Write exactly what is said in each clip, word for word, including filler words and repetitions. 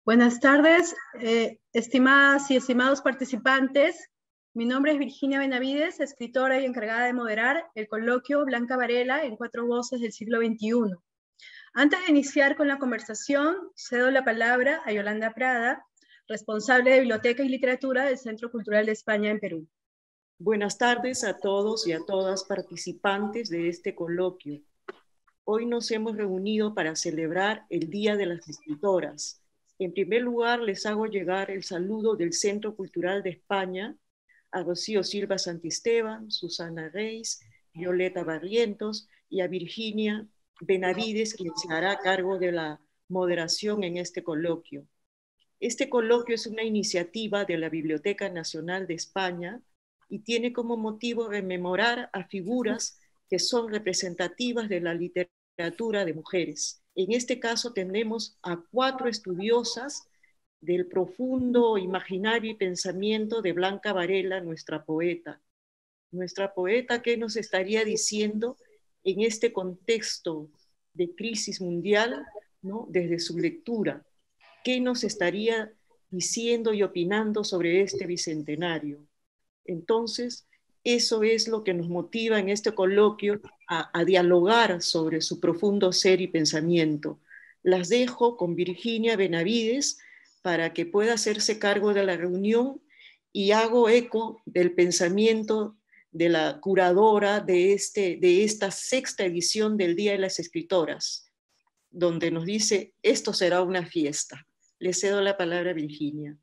Buenas tardes, eh, estimadas y estimados participantes. Mi nombre es Virginia Benavides, escritora y encargada de moderar el coloquio Blanca Varela en cuatro voces del siglo veintiuno. Antes de iniciar con la conversación, cedo la palabra a Yolanda Prada, responsable de Biblioteca y Literatura del Centro Cultural de España en Perú. Buenas tardes a todos y a todas participantes de este coloquio. Hoy nos hemos reunido para celebrar el Día de las Escritoras. En primer lugar, les hago llegar el saludo del Centro Cultural de España a Rocío Silva Santisteban, Susana Reis, Violeta Barrientos y a Virginia Benavides, quien se hará cargo de la moderación en este coloquio. Este coloquio es una iniciativa de la Biblioteca Nacional de España y tiene como motivo rememorar a figuras que son representativas de la literatura de mujeres. En este caso tenemos a cuatro estudiosas del profundo imaginario y pensamiento de Blanca Varela, nuestra poeta. Nuestra poeta, ¿qué nos estaría diciendo en este contexto de crisis mundial, ¿no? Desde su lectura? ¿Qué nos estaría diciendo y opinando sobre este bicentenario? Entonces, eso es lo que nos motiva en este coloquio a, a dialogar sobre su profundo ser y pensamiento. Las dejo con Virginia Benavides para que pueda hacerse cargo de la reunión y hago eco del pensamiento de la curadora de, este, de esta sexta edición del Día de las Escritoras, donde nos dice, esto será una fiesta. Le cedo la palabra a Virginia.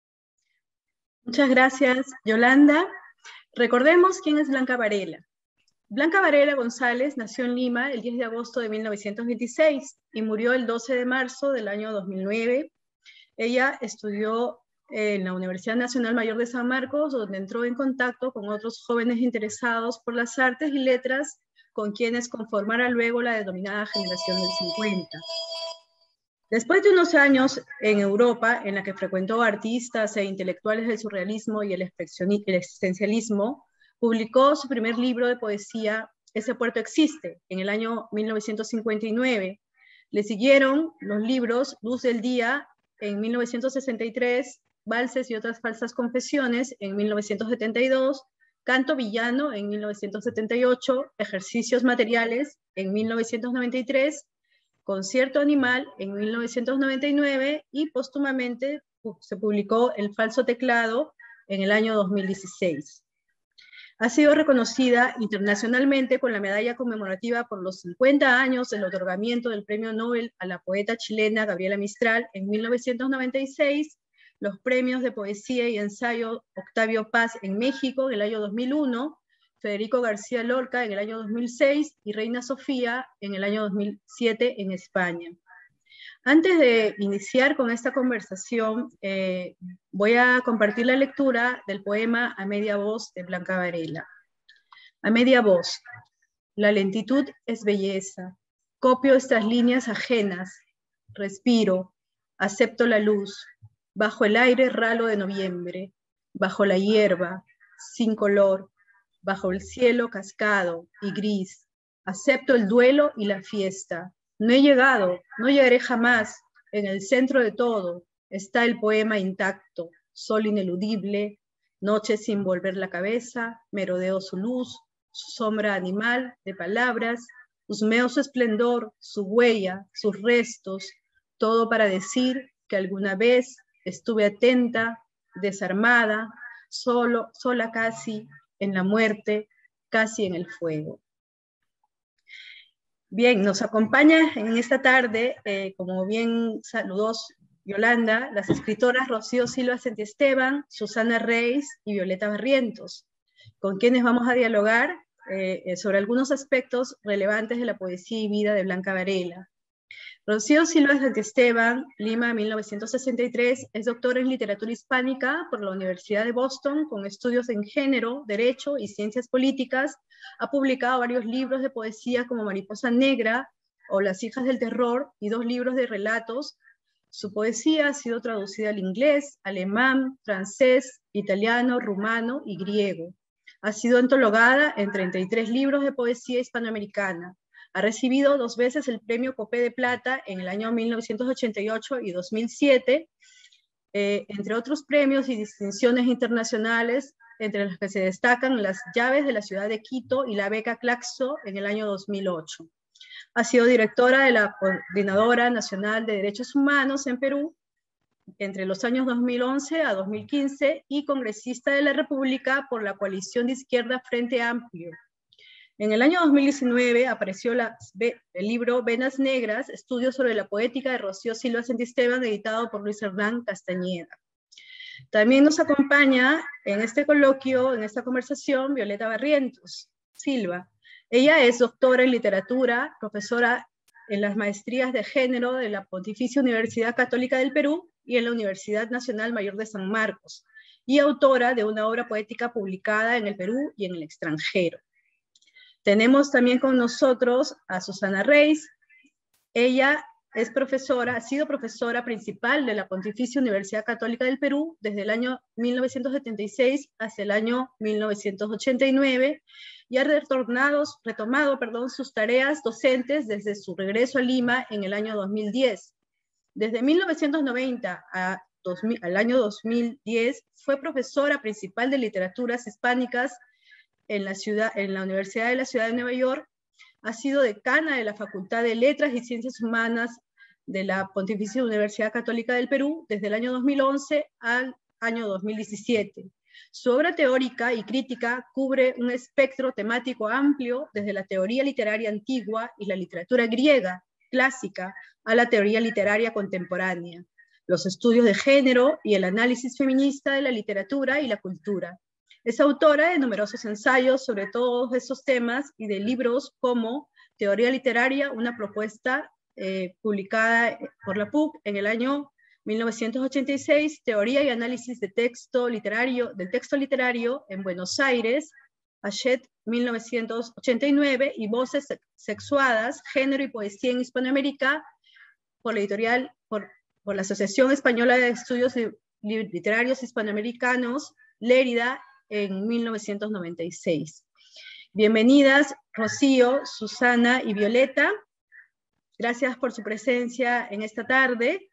Muchas gracias, Yolanda. Recordemos quién es Blanca Varela. Blanca Varela González nació en Lima el diez de agosto de mil novecientos veintiséis y murió el doce de marzo del año dos mil nueve. Ella estudió en la Universidad Nacional Mayor de San Marcos, donde entró en contacto con otros jóvenes interesados por las artes y letras, con quienes conformara luego la denominada generación del cincuenta. Después de unos años en Europa, en la que frecuentó artistas e intelectuales del surrealismo y el existencialismo, publicó su primer libro de poesía, Ese puerto existe, en el año mil novecientos cincuenta y nueve. Le siguieron los libros Luz del Día en mil novecientos sesenta y tres, Valses y otras falsas confesiones en mil novecientos setenta y dos, Canto Villano en mil novecientos setenta y ocho, Ejercicios materiales en mil novecientos noventa y tres, Concierto Animal en mil novecientos noventa y nueve y póstumamente se publicó El falso teclado en el año dos mil dieciséis. Ha sido reconocida internacionalmente con la medalla conmemorativa por los cincuenta años del otorgamiento del Premio Nobel a la poeta chilena Gabriela Mistral en mil novecientos noventa y seis, los premios de poesía y ensayo Octavio Paz en México en el año dos mil uno, Federico García Lorca en el año dos mil seis y Reina Sofía en el año dos mil siete en España. Antes de iniciar con esta conversación, eh, voy a compartir la lectura del poema A media voz de Blanca Varela. A media voz. La lentitud es belleza. Copio estas líneas ajenas. Respiro. Acepto la luz. Bajo el aire ralo de noviembre. Bajo la hierba. Sin color. Bajo el cielo cascado y gris. Acepto el duelo y la fiesta. No he llegado, no llegaré jamás. En el centro de todo está el poema intacto, sol ineludible, noche sin volver la cabeza, merodeo su luz, su sombra animal de palabras, husmeo su esplendor, su huella, sus restos, todo para decir que alguna vez estuve atenta, desarmada, solo, sola casi, en la muerte, casi en el fuego. Bien, nos acompaña en esta tarde, eh, como bien saludó Yolanda, las escritoras Rocío Silva Santisteban, Susana Reis y Violeta Barrientos, con quienes vamos a dialogar eh, sobre algunos aspectos relevantes de la poesía y vida de Blanca Varela. Rocío Silva Santisteban, Lima, mil novecientos sesenta y tres, es doctora en literatura hispánica por la Universidad de Boston, con estudios en género, derecho y ciencias políticas. Ha publicado varios libros de poesía como Mariposa Negra o Las hijas del terror y dos libros de relatos. Su poesía ha sido traducida al inglés, alemán, francés, italiano, rumano y griego. Ha sido antologada en treinta y tres libros de poesía hispanoamericana. Ha recibido dos veces el premio Copé de Plata en el año mil novecientos ochenta y ocho y dos mil siete, eh, entre otros premios y distinciones internacionales, entre las que se destacan las llaves de la ciudad de Quito y la beca Claxo en el año dos mil ocho. Ha sido directora de la Coordinadora Nacional de Derechos Humanos en Perú entre los años dos mil once a dos mil quince y congresista de la República por la coalición de izquierda Frente Amplio. En el año dos mil diecinueve apareció la, el libro Venas Negras, estudios sobre la poética de Rocío Silva Santisteban, editado por Luis Hernán Castañeda. También nos acompaña en este coloquio, en esta conversación, Violeta Barrientos Silva. Ella es doctora en literatura, profesora en las maestrías de género de la Pontificia Universidad Católica del Perú y en la Universidad Nacional Mayor de San Marcos, y autora de una obra poética publicada en el Perú y en el extranjero. Tenemos también con nosotros a Susana Reis. Ella es profesora, ha sido profesora principal de la Pontificia Universidad Católica del Perú desde el año mil novecientos setenta y seis hasta el año mil novecientos ochenta y nueve y ha retornado, retomado perdón, sus tareas docentes desde su regreso a Lima en el año dos mil diez. Desde mil novecientos noventa a dos mil, al año dos mil diez fue profesora principal de literaturas hispánicas en la, ciudad, en la Universidad de la Ciudad de Nueva York. Ha sido decana de la Facultad de Letras y Ciencias Humanas de la Pontificia Universidad Católica del Perú desde el año dos mil once al año dos mil diecisiete. Su obra teórica y crítica cubre un espectro temático amplio desde la teoría literaria antigua y la literatura griega clásica a la teoría literaria contemporánea, los estudios de género y el análisis feminista de la literatura y la cultura. Es autora de numerosos ensayos sobre todos esos temas y de libros como Teoría Literaria, una propuesta eh, publicada por la P U C en el año mil novecientos ochenta y seis, Teoría y Análisis de texto literario, del Texto Literario en Buenos Aires, Hachette, mil novecientos ochenta y nueve, y Voces Sexuadas, Género y Poesía en Hispanoamérica, por la editorial, por, por la Asociación Española de Estudios Literarios Hispanoamericanos, Lérida, en mil novecientos noventa y seis. Bienvenidas, Rocío, Susana y Violeta. Gracias por su presencia en esta tarde.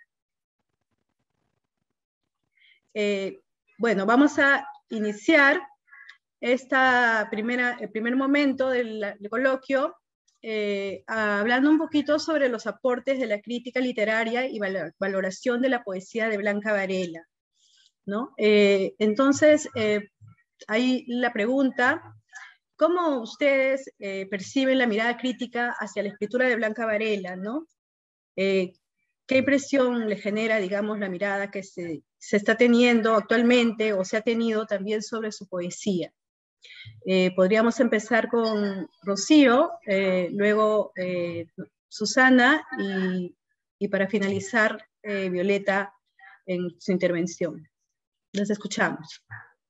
Eh, bueno, vamos a iniciar esta primera, el primer momento del, del coloquio eh, hablando un poquito sobre los aportes de la crítica literaria y valor, valoración de la poesía de Blanca Varela, ¿no? Eh, entonces, eh, ahí la pregunta, ¿cómo ustedes eh, perciben la mirada crítica hacia la escritura de Blanca Varela, ¿no? Eh, ¿Qué impresión le genera, digamos, la mirada que se, se está teniendo actualmente o se ha tenido también sobre su poesía? Eh, podríamos empezar con Rocío, eh, luego eh, Susana y, y para finalizar eh, Violeta en su intervención. Los escuchamos.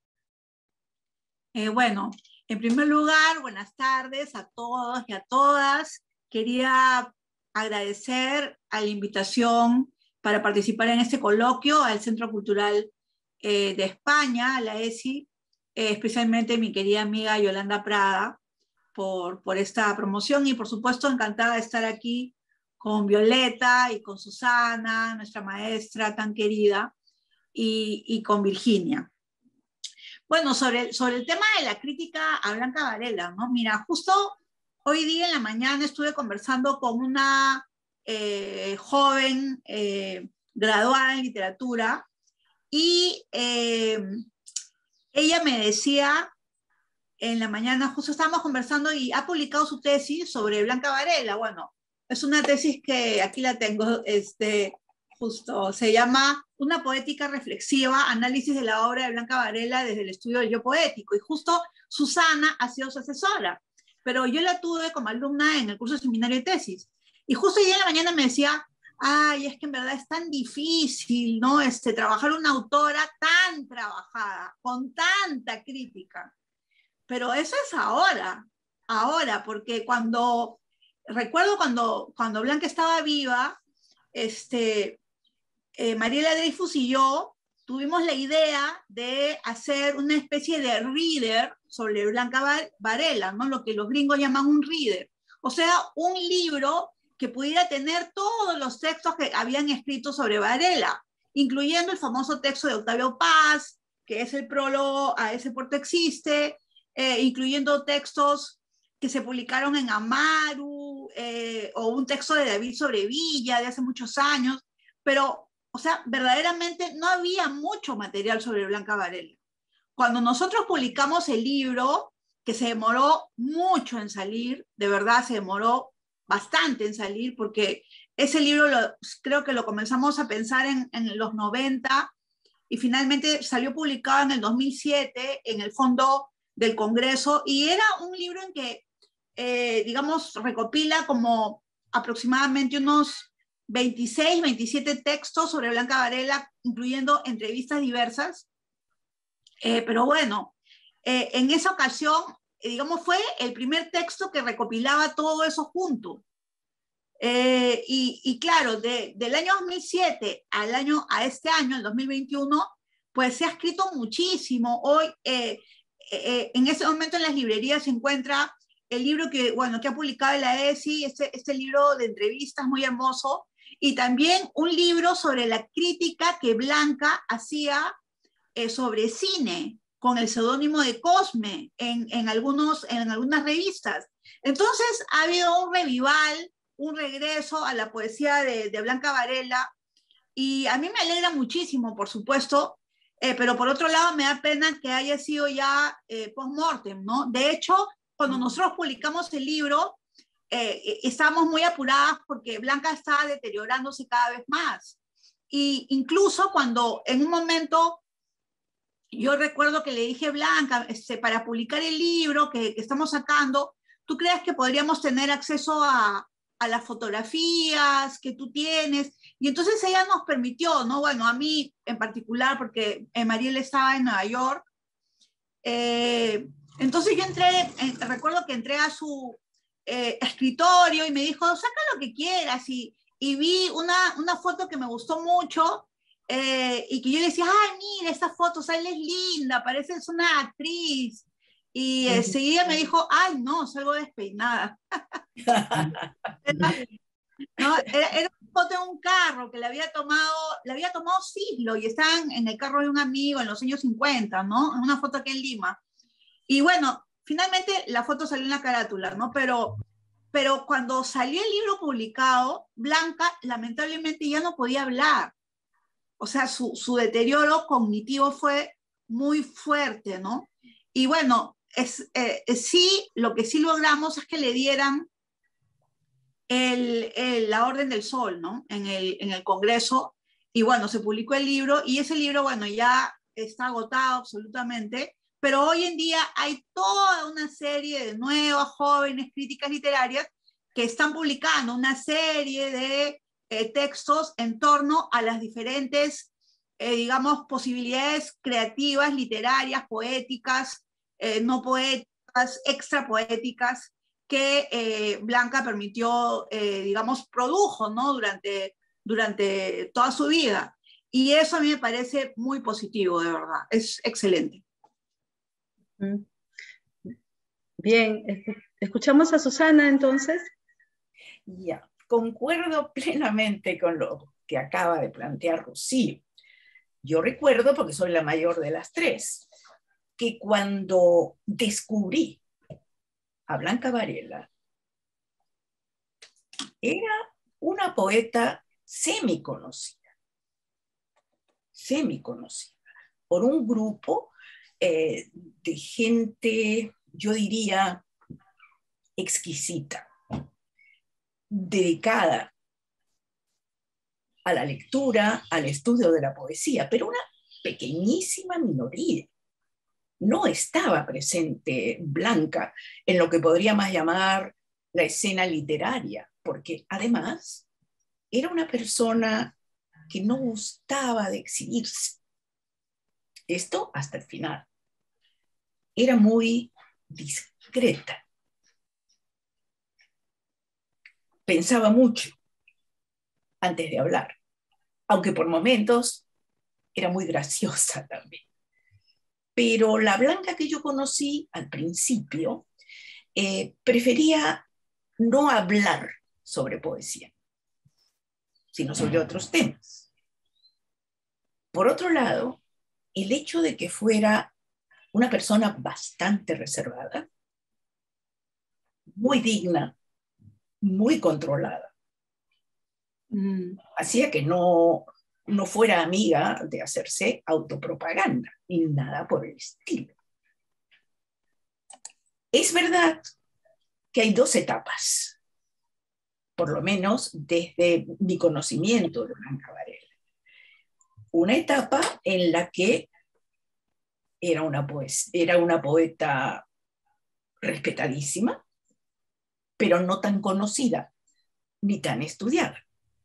Eh, bueno, en primer lugar, buenas tardes a todos y a todas. Quería agradecer a la invitación para participar en este coloquio al Centro Cultural eh, de España, a la E S I, eh, especialmente mi querida amiga Yolanda Prada, por, por esta promoción y por supuesto encantada de estar aquí con Violeta y con Susana, nuestra maestra tan querida, y, y con Virginia. Bueno, sobre, sobre el tema de la crítica a Blanca Varela, ¿no? Mira, justo hoy día en la mañana estuve conversando con una eh, joven eh, graduada en literatura y eh, ella me decía, en la mañana justo estábamos conversando y ha publicado su tesis sobre Blanca Varela. Bueno, es una tesis que aquí la tengo, este, justo, se llama Una poética reflexiva, análisis de la obra de Blanca Varela desde el estudio del yo poético. Y justo Susana ha sido su asesora, pero yo la tuve como alumna en el curso de seminario de tesis. Y justo ella en la mañana me decía, ay, es que en verdad es tan difícil, ¿no? Este, trabajar una autora tan trabajada, con tanta crítica. Pero eso es ahora, ahora, porque cuando, recuerdo cuando, cuando Blanca estaba viva, este, eh, Mariela Dreyfus y yo tuvimos la idea de hacer una especie de reader sobre Blanca Varela, ¿no? Lo que los gringos llaman un reader, O sea, un libro que pudiera tener todos los textos que habían escrito sobre Varela, incluyendo el famoso texto de Octavio Paz, que es el prólogo a Ese puerto existe, eh, incluyendo textos que se publicaron en Amaru, eh, o un texto de David Sobrevilla de hace muchos años, pero, o sea, verdaderamente no había mucho material sobre Blanca Varela. Cuando nosotros publicamos el libro, que se demoró mucho en salir, de verdad se demoró bastante en salir, porque ese libro lo, creo que lo comenzamos a pensar en, en los noventa, y finalmente salió publicado en el dos mil siete en el fondo del Congreso, y era un libro en que, eh, digamos, recopila como aproximadamente unos veintiséis, veintisiete textos sobre Blanca Varela, incluyendo entrevistas diversas. Eh, pero bueno, eh, en esa ocasión, eh, digamos, fue el primer texto que recopilaba todo eso junto. Eh, y, y claro, de, del año dos mil siete al año, a este año, el dos mil veintiuno, pues se ha escrito muchísimo. Hoy, eh, eh, en ese momento en las librerías se encuentra el libro que, bueno, que ha publicado la E S I, este, este libro de entrevistas muy hermoso, y también un libro sobre la crítica que Blanca hacía eh, sobre cine, con el seudónimo de Cosme, en, en, algunos, en algunas revistas. Entonces ha habido un revival, un regreso a la poesía de, de Blanca Varela, y a mí me alegra muchísimo, por supuesto, eh, pero por otro lado me da pena que haya sido ya eh, post-mortem, ¿no? De hecho, cuando nosotros publicamos el libro, eh, estábamos muy apuradas porque Blanca estaba deteriorándose cada vez más. Y incluso cuando en un momento yo recuerdo que le dije, Blanca, este, para publicar el libro que, que estamos sacando, ¿tú crees que podríamos tener acceso a, a las fotografías que tú tienes? Y entonces ella nos permitió, ¿no? Bueno, a mí en particular, porque Mariel estaba en Nueva York. Eh, entonces yo entré, eh, recuerdo que entré a su eh, escritorio y me dijo, saca lo que quieras. Y, y vi una, una foto que me gustó mucho, eh, y que yo le decía, ay, mira, esta foto, sales linda, pareces una actriz. Y enseguida me dijo, ay, no, salgo despeinada. era, no, era, era una foto en un carro que le había tomado, le había tomado siglo, y estaban en el carro de un amigo en los años cincuenta, ¿no? Una foto aquí en Lima. Y bueno, finalmente la foto salió en la carátula, ¿no? Pero, pero cuando salió el libro publicado, Blanca lamentablemente ya no podía hablar. O sea, su, su deterioro cognitivo fue muy fuerte, ¿no? Y bueno, es, eh, sí, lo que sí logramos es que le dieran el, el, la Orden del Sol, ¿no? En el, en el Congreso. Y bueno, se publicó el libro, y ese libro, bueno, ya está agotado absolutamente, pero hoy en día hay toda una serie de nuevas jóvenes críticas literarias que están publicando una serie de eh, textos en torno a las diferentes, eh, digamos, posibilidades creativas, literarias, poéticas, eh, no poéticas, extrapoéticas, que eh, Blanca permitió, eh, digamos, produjo, ¿no? Durante, durante toda su vida. Y eso a mí me parece muy positivo, de verdad. Es excelente. Bien, escuchamos a Susana entonces. Ya, concuerdo plenamente con lo que acaba de plantear Rocío. Yo recuerdo, porque soy la mayor de las tres, que cuando descubrí a Blanca Varela, era una poeta semiconocida, semiconocida, por un grupo eh, de gente, yo diría, exquisita, dedicada a la lectura, al estudio de la poesía, pero una pequeñísima minoría. No estaba presente Blanca en lo que podríamos llamar la escena literaria, porque además era una persona que no gustaba de exhibirse. Esto hasta el final. Era muy discreta. Pensaba mucho antes de hablar, aunque por momentos era muy graciosa también. Pero la Blanca que yo conocí al principio eh, prefería no hablar sobre poesía, sino sobre otros temas. Por otro lado, el hecho de que fuera una persona bastante reservada, muy digna, muy controlada, mm. hacía que no, no fuera amiga de hacerse autopropaganda, ni nada por el estilo. Es verdad que hay dos etapas, por lo menos desde mi conocimiento de Blanca Varela. Una etapa en la que era una, pues, era una poeta respetadísima, pero no tan conocida ni tan estudiada.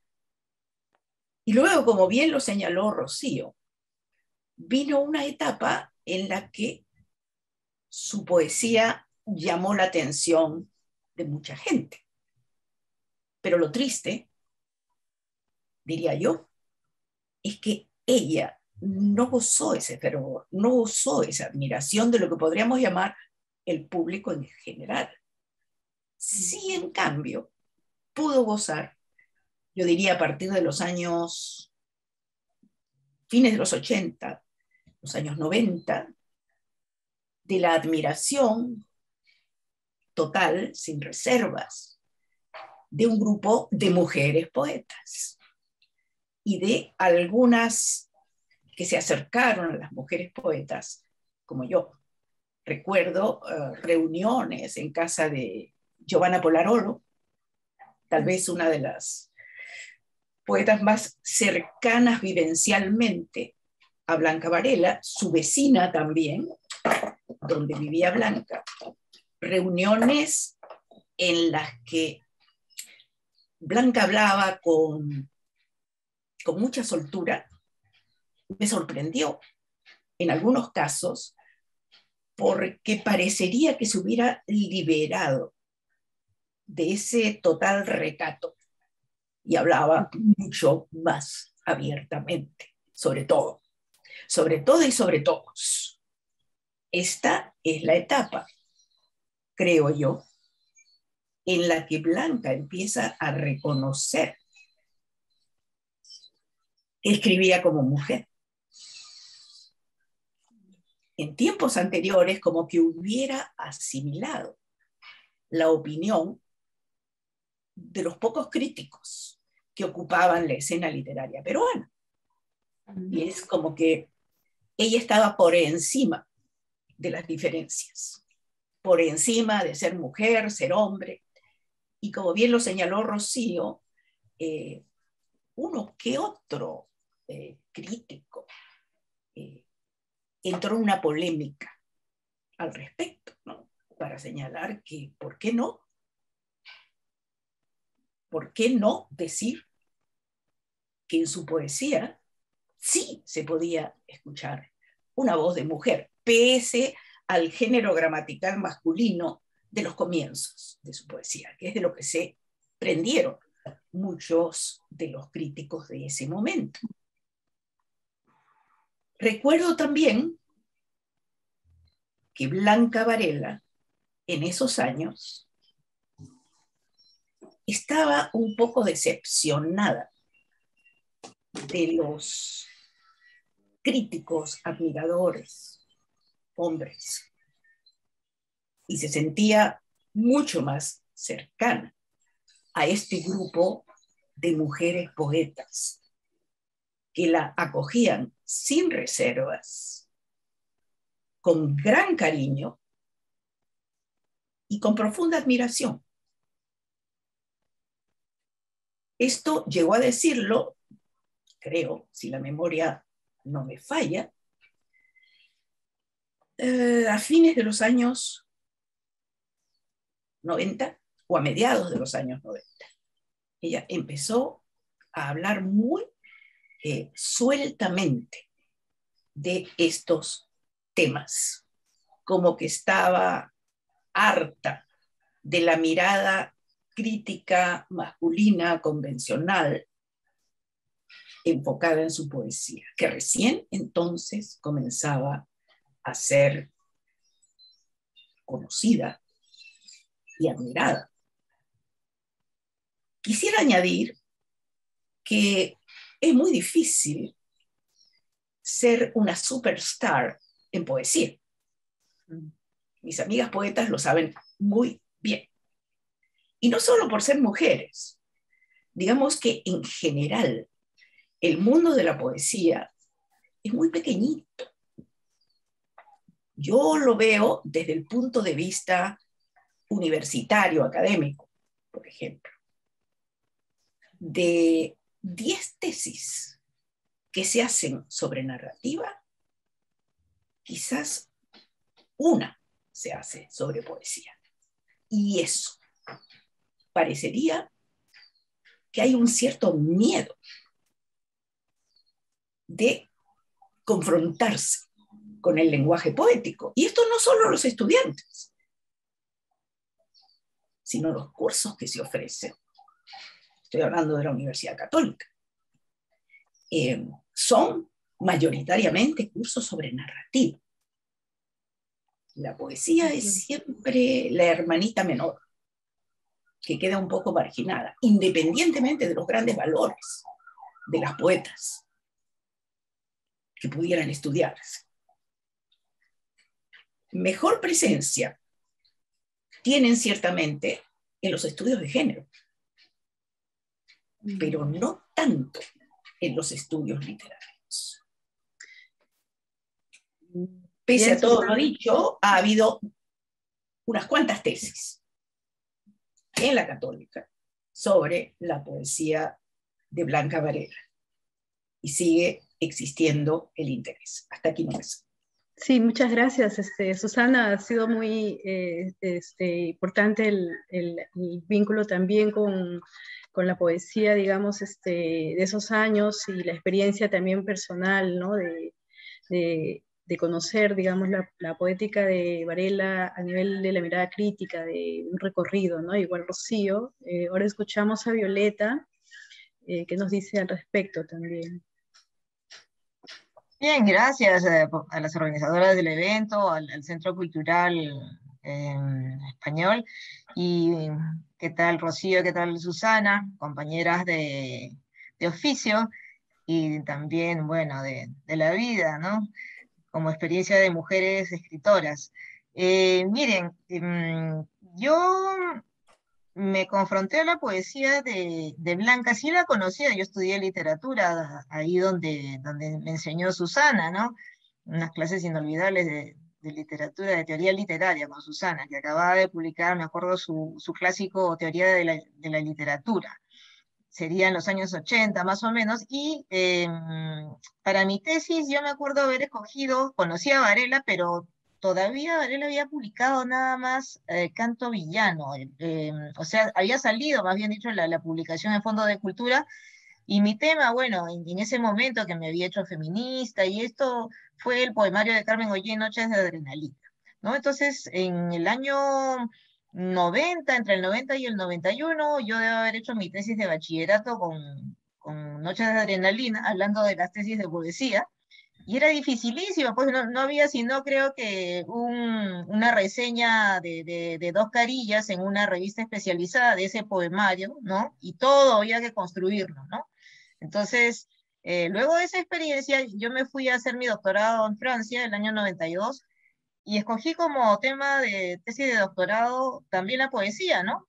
Y luego, como bien lo señaló Rocío, vino una etapa en la que su poesía llamó la atención de mucha gente. Pero lo triste, diría yo, es que ella no gozó ese fervor, no gozó esa admiración de lo que podríamos llamar el público en general. Sí, en cambio, pudo gozar, yo diría a partir de los años, fines de los ochenta, los años noventa, de la admiración total, sin reservas, de un grupo de mujeres poetas y de algunas que se acercaron a las mujeres poetas, como yo. Recuerdo uh, reuniones en casa de Giovanna Polarolo, tal vez una de las poetas más cercanas vivencialmente a Blanca Varela, su vecina también, donde vivía Blanca. Reuniones en las que Blanca hablaba con, con mucha soltura. Me sorprendió en algunos casos porque parecería que se hubiera liberado de ese total recato y hablaba mucho más abiertamente, sobre todo, sobre todo y sobre todos. Esta es la etapa, creo yo, en la que Blanca empieza a reconocer que escribía como mujer. En tiempos anteriores, como que hubiera asimilado la opinión de los pocos críticos que ocupaban la escena literaria peruana. Y es como que ella estaba por encima de las diferencias, por encima de ser mujer, ser hombre. Y como bien lo señaló Rocío, eh, uno que otro eh, crítico eh, entró en una polémica al respecto, ¿no? Para señalar que, ¿por qué no? ¿Por qué no decir que en su poesía sí se podía escuchar una voz de mujer, pese al género gramatical masculino de los comienzos de su poesía, que es de lo que se prendieron muchos de los críticos de ese momento? Recuerdo también que Blanca Varela, en esos años, estaba un poco decepcionada de los críticos, admiradores, hombres, y se sentía mucho más cercana a este grupo de mujeres poetas que la acogían sin reservas, con gran cariño y con profunda admiración. Esto llegó a decirlo, creo, si la memoria no me falla, eh, a fines de los años noventa o a mediados de los años noventa. Ella empezó a hablar muy eh, sueltamente de estos temas, como que estaba harta de la mirada crítica masculina convencional enfocada en su poesía, que recién entonces comenzaba a ser conocida y admirada Quisiera añadir que es muy difícil ser una superstar en poesía. Mis amigas poetas lo saben muy bien. Y no solo por ser mujeres. Digamos que en general el mundo de la poesía es muy pequeñito. Yo lo veo desde el punto de vista universitario, académico, por ejemplo. De diez tesis que se hacen sobre narrativa, quizás una se hace sobre poesía. Y eso parecería que hay un cierto miedo de confrontarse con el lenguaje poético. Y esto no solo los estudiantes, sino los cursos que se ofrecen. Estoy hablando de la Universidad Católica. Eh, son mayoritariamente cursos sobre narrativa. La poesía es siempre la hermanita menor, que queda un poco marginada, independientemente de los grandes valores de las poetas que pudieran estudiarse. Mejor presencia tienen ciertamente en los estudios de género, pero no tanto en los estudios literarios. Pese Bien, a todo Susana. lo dicho, ha habido unas cuantas tesis en la Católica sobre la poesía de Blanca Varela. Y sigue existiendo el interés. Hasta aquí nomás. Sí, muchas gracias, este, Susana. Ha sido muy eh, este, importante el, el, el vínculo también con, con la poesía, digamos, este, de esos años y la experiencia también personal, ¿no? De, de, de conocer, digamos, la, la poética de Varela a nivel de la mirada crítica, de un recorrido, ¿no? Igual Rocío. Eh, ahora escuchamos a Violeta, eh, que nos dice al respecto también. Bien, gracias eh, po- a las organizadoras del evento, al, al Centro Cultural eh, Español. Y qué tal Rocío, qué tal Susana, compañeras de, de oficio y también, bueno, de, de la vida, ¿no? Como experiencia de mujeres escritoras. Eh, miren, em, yo me confronté a la poesía de, de Blanca, sí la conocía, yo estudié literatura ahí donde, donde me enseñó Susana, ¿no? Unas clases inolvidables de, de literatura, de teoría literaria con Susana, que acababa de publicar, me acuerdo, su, su clásico Teoría de la, de la Literatura. Sería en los años ochenta más o menos, y eh, para mi tesis yo me acuerdo haber escogido, conocí a Varela, pero todavía Varela había publicado nada más eh, Canto Villano, eh, eh, o sea, había salido, más bien dicho, la, la publicación en Fondo de Cultura, y mi tema, bueno, en, en ese momento que me había hecho feminista, y esto fue el poemario de Carmen Ollé, Noches de Adrenalina, ¿no? Entonces, en el año noventa, entre el noventa y el noventa y uno, yo debo haber hecho mi tesis de bachillerato con, con Noches de Adrenalina, hablando de las tesis de poesía, y era dificilísimo, pues no, no había sino creo que un, una reseña de, de, de dos carillas en una revista especializada de ese poemario, ¿no? Y todo había que construirlo, ¿no? Entonces, eh, luego de esa experiencia, yo me fui a hacer mi doctorado en Francia el año noventa y dos, y escogí como tema de tesis de doctorado también la poesía, ¿no?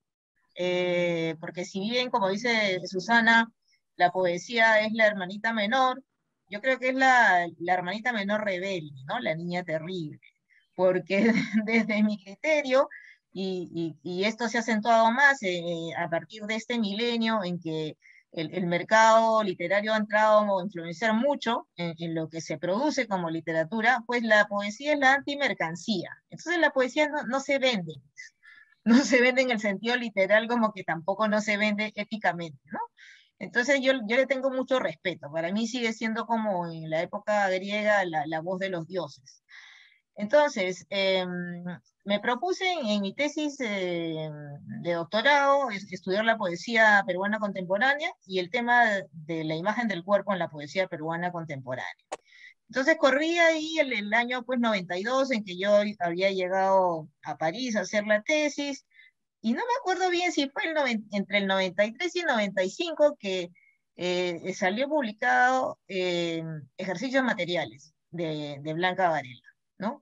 Eh, porque si bien, como dice Susana, la poesía es la hermanita menor, yo creo que es la, la hermanita menor rebelde, ¿no? La niña terrible, porque desde mi criterio, y, y, y esto se ha acentuado más eh, a partir de este milenio en que el, el mercado literario ha entrado a influenciar mucho en, en lo que se produce como literatura, pues la poesía es la antimercancía. Entonces la poesía no, no se vende, no se vende en el sentido literal, como que tampoco no se vende éticamente, ¿no? Entonces yo, yo le tengo mucho respeto. Para mí sigue siendo como en la época griega la, la voz de los dioses. Entonces, eh, me propuse en, en mi tesis eh, de doctorado es, estudiar la poesía peruana contemporánea y el tema de, de la imagen del cuerpo en la poesía peruana contemporánea. Entonces corría ahí el, el año pues noventa y dos en que yo había llegado a París a hacer la tesis, y no me acuerdo bien si fue el noven, entre el noventa y tres y el noventa y cinco que eh, salió publicado eh, Ejercicios Materiales de, de Blanca Varela, ¿no?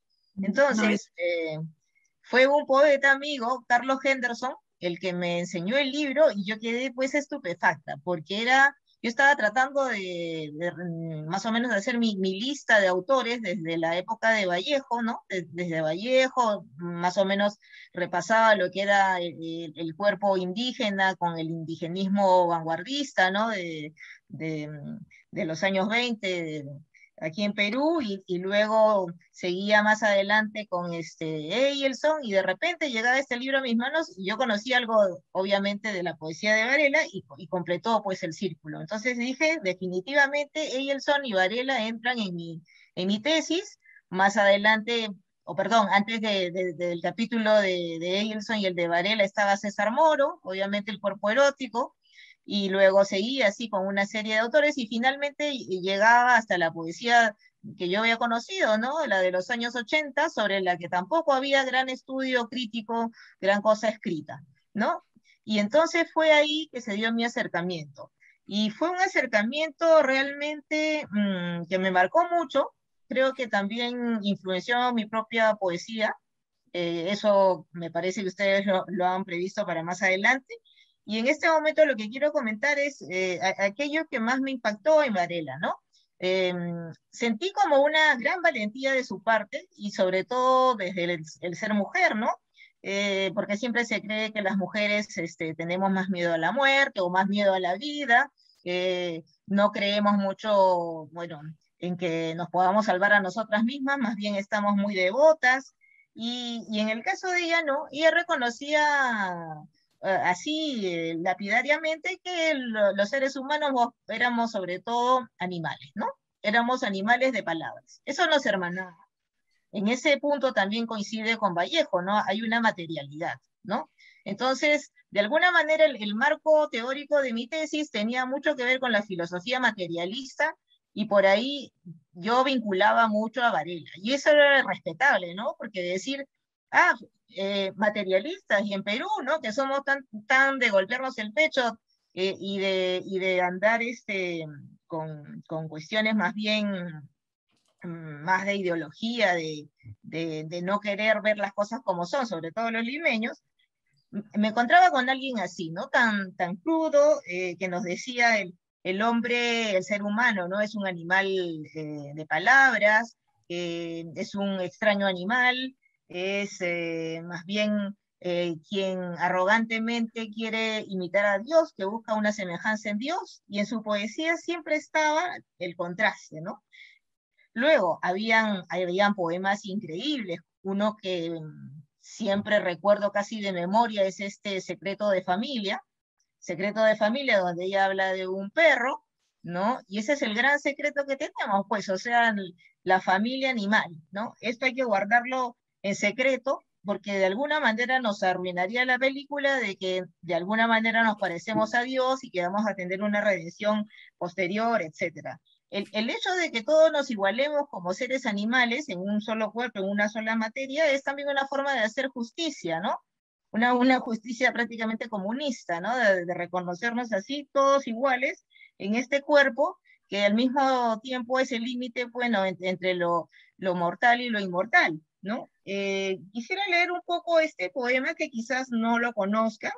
Entonces, eh, fue un poeta amigo, Carlos Henderson, el que me enseñó el libro y yo quedé pues estupefacta, porque era, yo estaba tratando de, de más o menos de hacer mi, mi lista de autores desde la época de Vallejo, ¿no? Desde, desde Vallejo, más o menos repasaba lo que era el, el cuerpo indígena con el indigenismo vanguardista, ¿no? De, de, de los años veinte, de, aquí en Perú, y, y luego seguía más adelante con este Eyelson, y de repente llegaba este libro a mis manos, y yo conocí algo, obviamente, de la poesía de Varela, y, y completó, pues, el círculo. Entonces dije, definitivamente, Eyelson y Varela entran en mi, en mi tesis. Más adelante, o perdón, antes de, de, del capítulo de, de Eyelson y el de Varela estaba César Moro, obviamente el cuerpo erótico, y luego seguía así con una serie de autores, y finalmente llegaba hasta la poesía que yo había conocido, ¿no? La de los años ochenta, sobre la que tampoco había gran estudio crítico, gran cosa escrita, ¿no? Y entonces fue ahí que se dio mi acercamiento. Y fue un acercamiento realmente mmm, que me marcó mucho, creo que también influenció mi propia poesía, eh, eso me parece que ustedes lo, lo han previsto para más adelante. Y en este momento lo que quiero comentar es eh, a, aquello que más me impactó en Varela, ¿no? Eh, sentí como una gran valentía de su parte, y sobre todo desde el, el ser mujer, ¿no? Eh, porque siempre se cree que las mujeres este, tenemos más miedo a la muerte o más miedo a la vida, eh, no creemos mucho, bueno, en que nos podamos salvar a nosotras mismas, más bien estamos muy devotas, y, y en el caso de ella no, ella reconocía así eh, lapidariamente que el, los seres humanos éramos sobre todo animales, ¿no? Éramos animales de palabras. Eso nos hermanaba. En ese punto también coincide con Vallejo, ¿no? Hay una materialidad, ¿no? Entonces, de alguna manera, el, el marco teórico de mi tesis tenía mucho que ver con la filosofía materialista, y por ahí yo vinculaba mucho a Varela. Y eso era respetable, ¿no? Porque decir, ah, eh, materialistas, y en Perú, ¿no? Que somos tan, tan de golpearnos el pecho eh, y, de, y de andar este, con, con cuestiones más bien más de ideología, de, de, de no querer ver las cosas como son, sobre todo los limeños, me encontraba con alguien así, ¿no? Tan, tan crudo, eh, que nos decía el, el hombre, el ser humano, ¿no? Es un animal eh, de palabras, eh, es un extraño animal, es eh, más bien eh, quien arrogantemente quiere imitar a Dios, que busca una semejanza en Dios, y en su poesía siempre estaba el contraste, ¿no? Luego, habían, habían poemas increíbles. Uno que siempre recuerdo casi de memoria es este Secreto de Familia, Secreto de Familia, donde ella habla de un perro, ¿no? Y ese es el gran secreto que tenemos, pues, o sea, la familia animal, ¿no? Esto hay que guardarlo en secreto, porque de alguna manera nos arruinaría la película de que de alguna manera nos parecemos a Dios y que vamos a tener una redención posterior, etcétera. El, el hecho de que todos nos igualemos como seres animales en un solo cuerpo, en una sola materia, es también una forma de hacer justicia, ¿no? Una, una justicia prácticamente comunista, ¿no? De, de reconocernos así, todos iguales, en este cuerpo, que al mismo tiempo es el límite, bueno, entre, entre lo, lo mortal y lo inmortal, ¿no? Eh, quisiera leer un poco este poema, que quizás no lo conozcan,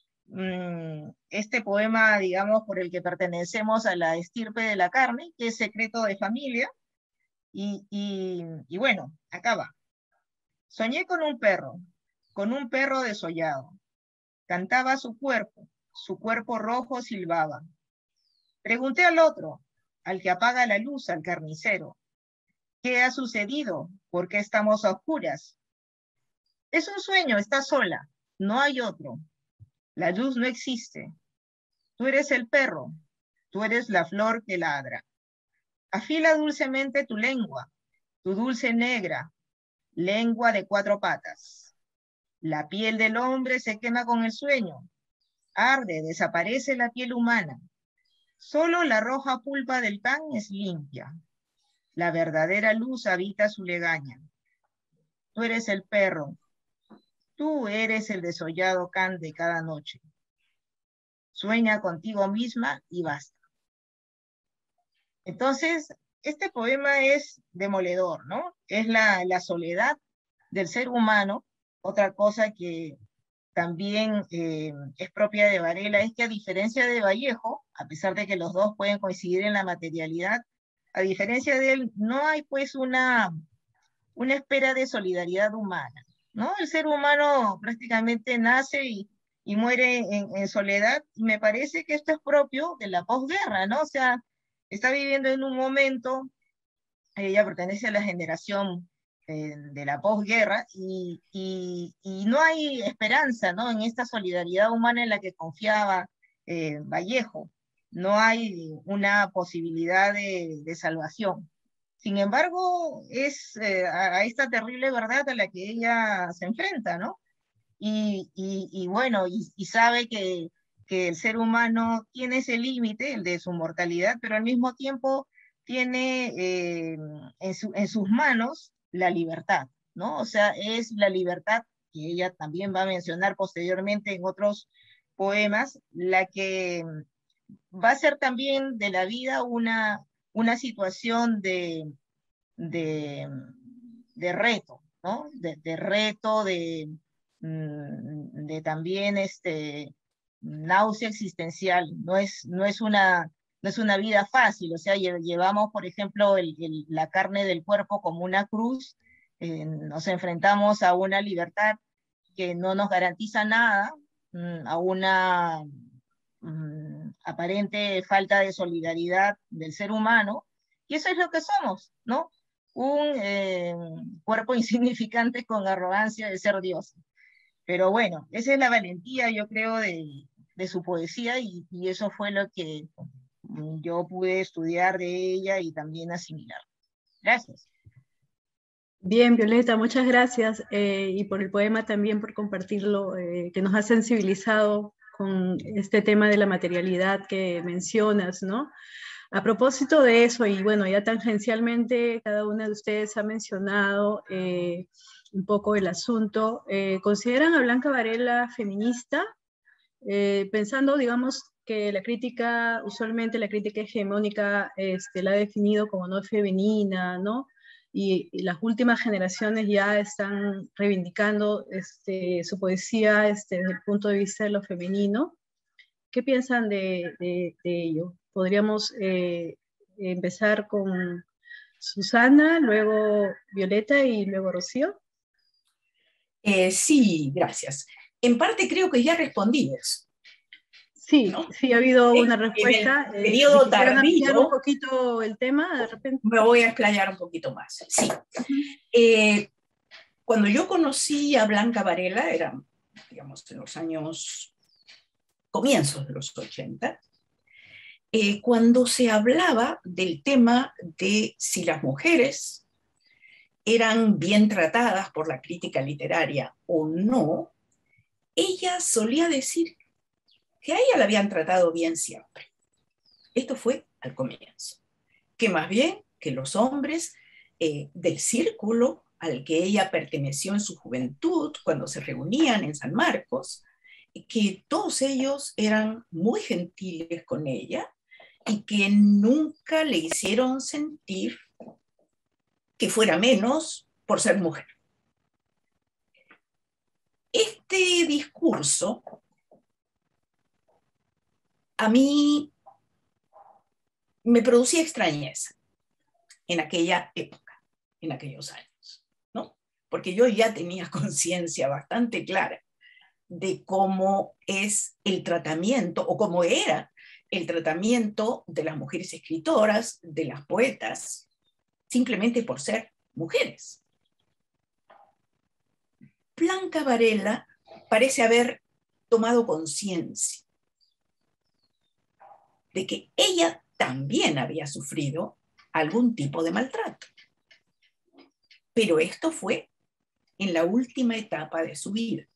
este poema, digamos, por el que pertenecemos a la estirpe de la carne, que es Secreto de Familia, y, y, y bueno, acaba. Soñé con un perro, con un perro desollado. Cantaba su cuerpo, su cuerpo rojo silbaba. Pregunté al otro, al que apaga la luz, al carnicero, ¿qué ha sucedido? ¿Por qué estamos a oscuras? Es un sueño, está sola, no hay otro. La luz no existe. Tú eres el perro, tú eres la flor que ladra. Afila dulcemente tu lengua, tu dulce negra, lengua de cuatro patas. La piel del hombre se quema con el sueño. Arde, desaparece la piel humana. Solo la roja pulpa del pan es limpia. La verdadera luz habita su legaña. Tú eres el perro. Tú eres el desollado can de cada noche. Sueña contigo misma y basta. Entonces, este poema es demoledor, ¿no? Es la, la soledad del ser humano. Otra cosa que también eh, es propia de Varela es que, a diferencia de Vallejo, a pesar de que los dos pueden coincidir en la materialidad, a diferencia de él, no hay pues una, una espera de solidaridad humana, ¿no? El ser humano prácticamente nace y, y muere en, en soledad, y me parece que esto es propio de la posguerra, ¿no? O sea, está viviendo en un momento, ella pertenece a la generación eh, de la posguerra, y, y, y no hay esperanza, ¿no? En esta solidaridad humana en la que confiaba eh, Vallejo. No hay una posibilidad de, de salvación. Sin embargo, es eh, a, a esta terrible verdad a la que ella se enfrenta, ¿no? Y, y, y bueno, y, y sabe que, que el ser humano tiene ese límite, el de su mortalidad, pero al mismo tiempo tiene eh, en, su, en sus manos la libertad, ¿no? O sea, es la libertad, que ella también va a mencionar posteriormente en otros poemas, la que va a ser también de la vida una, una situación de, de, de reto, ¿no? De, de reto, de, de también este, náusea existencial. No es, no es una, no es una vida fácil, o sea, llevamos, por ejemplo, el, el, la carne del cuerpo como una cruz, eh, nos enfrentamos a una libertad que no nos garantiza nada, a una um, aparente falta de solidaridad del ser humano, y eso es lo que somos, ¿no? Un eh, cuerpo insignificante con arrogancia de ser Dios. Pero bueno, esa es la valentía, yo creo, de, de su poesía, y, y eso fue lo que yo pude estudiar de ella y también asimilar. Gracias. Bien, Violeta, muchas gracias, eh, y por el poema también, por compartirlo, eh, que nos ha sensibilizado con este tema de la materialidad que mencionas, ¿no? A propósito de eso, y bueno, ya tangencialmente cada una de ustedes ha mencionado eh, un poco el asunto, eh, ¿consideran a Blanca Varela feminista? Eh, pensando, digamos, que la crítica, usualmente la crítica hegemónica este, la ha definido como no femenina, ¿no? Y, y las últimas generaciones ya están reivindicando este, su poesía este, desde el punto de vista de lo femenino. ¿Qué piensan de, de, de ello? Podríamos eh, empezar con Susana, luego Violeta y luego Rocío. Eh, sí, gracias. En parte creo que ya respondí eso. Sí, ¿no? sí, ha habido En, una respuesta. En el periodo eh, ¿Quisieran ampliar un tardío, poquito el tema de repente? me voy a explayar un poquito más. Sí. Uh-huh. eh, cuando yo conocí a Blanca Varela, era, digamos, en los años, comienzos de los ochenta, eh, cuando se hablaba del tema de si las mujeres eran bien tratadas por la crítica literaria o no, ella solía decir que a ella la habían tratado bien siempre. Esto fue al comienzo. Que más bien que los hombres eh, del círculo al que ella perteneció en su juventud, cuando se reunían en San Marcos, que todos ellos eran muy gentiles con ella y que nunca le hicieron sentir que fuera menos por ser mujer. Este discurso a mí me producía extrañeza en aquella época, en aquellos años, ¿no? Porque yo ya tenía conciencia bastante clara de cómo es el tratamiento, o cómo era el tratamiento de las mujeres escritoras, de las poetas, simplemente por ser mujeres. Blanca Varela parece haber tomado conciencia de que ella también había sufrido algún tipo de maltrato. Pero esto fue en la última etapa de su vida.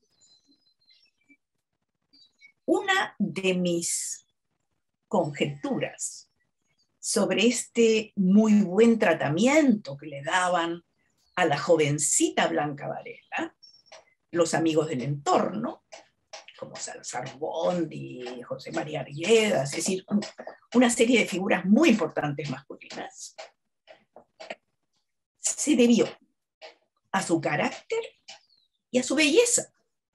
Una de mis conjeturas sobre este muy buen tratamiento que le daban a la jovencita Blanca Varela los amigos del entorno, como Salazar Bondi, José María Argueda, es decir, una serie de figuras muy importantes masculinas, se debió a su carácter y a su belleza.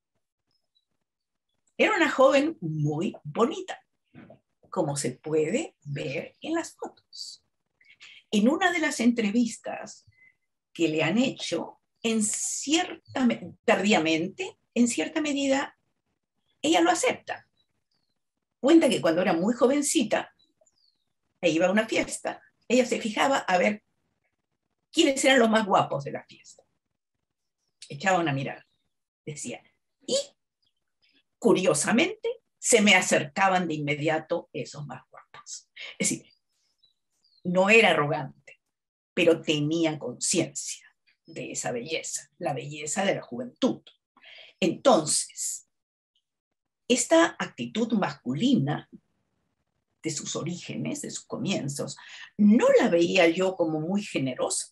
Era una joven muy bonita, como se puede ver en las fotos. En una de las entrevistas que le han hecho, en cierta, tardíamente, en cierta medida, ella lo acepta. Cuenta que cuando era muy jovencita, e iba a una fiesta, ella se fijaba a ver quiénes eran los más guapos de la fiesta. Echaba una mirada, decía, y curiosamente se me acercaban de inmediato esos más guapos. Es decir, no era arrogante, pero tenía conciencia de esa belleza, la belleza de la juventud. Entonces, esta actitud masculina de sus orígenes, de sus comienzos, no la veía yo como muy generosa,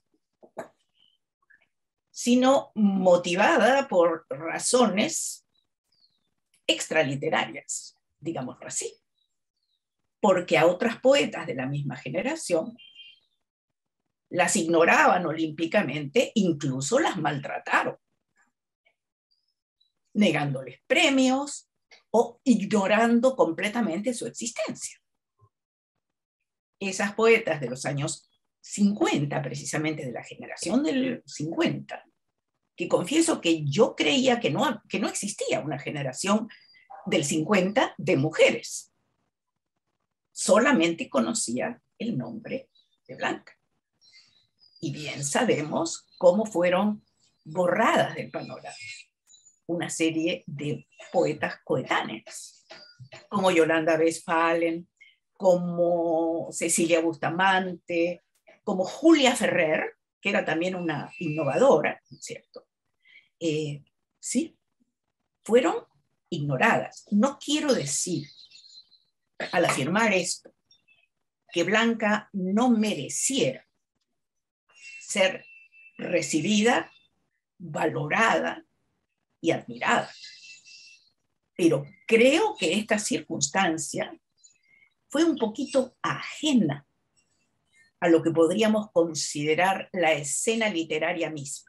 sino motivada por razones extraliterarias, digámoslo así, porque a otras poetas de la misma generación las ignoraban olímpicamente, incluso las maltrataron, negándoles premios o ignorando completamente su existencia. Esas poetas de los años cincuenta, precisamente de la generación del cincuenta, que confieso que yo creía que no, que no existía una generación del cincuenta de mujeres. Solamente conocía el nombre de Blanca. Y bien sabemos cómo fueron borradas del panorama una serie de poetas coetáneas, como Yolanda Westphalen, como Cecilia Bustamante, como Julia Ferrer, que era también una innovadora, ¿cierto? Eh, sí, fueron ignoradas. No quiero decir, al afirmar esto, que Blanca no mereciera ser recibida, valorada y admirada. Pero creo que esta circunstancia fue un poquito ajena a lo que podríamos considerar la escena literaria misma.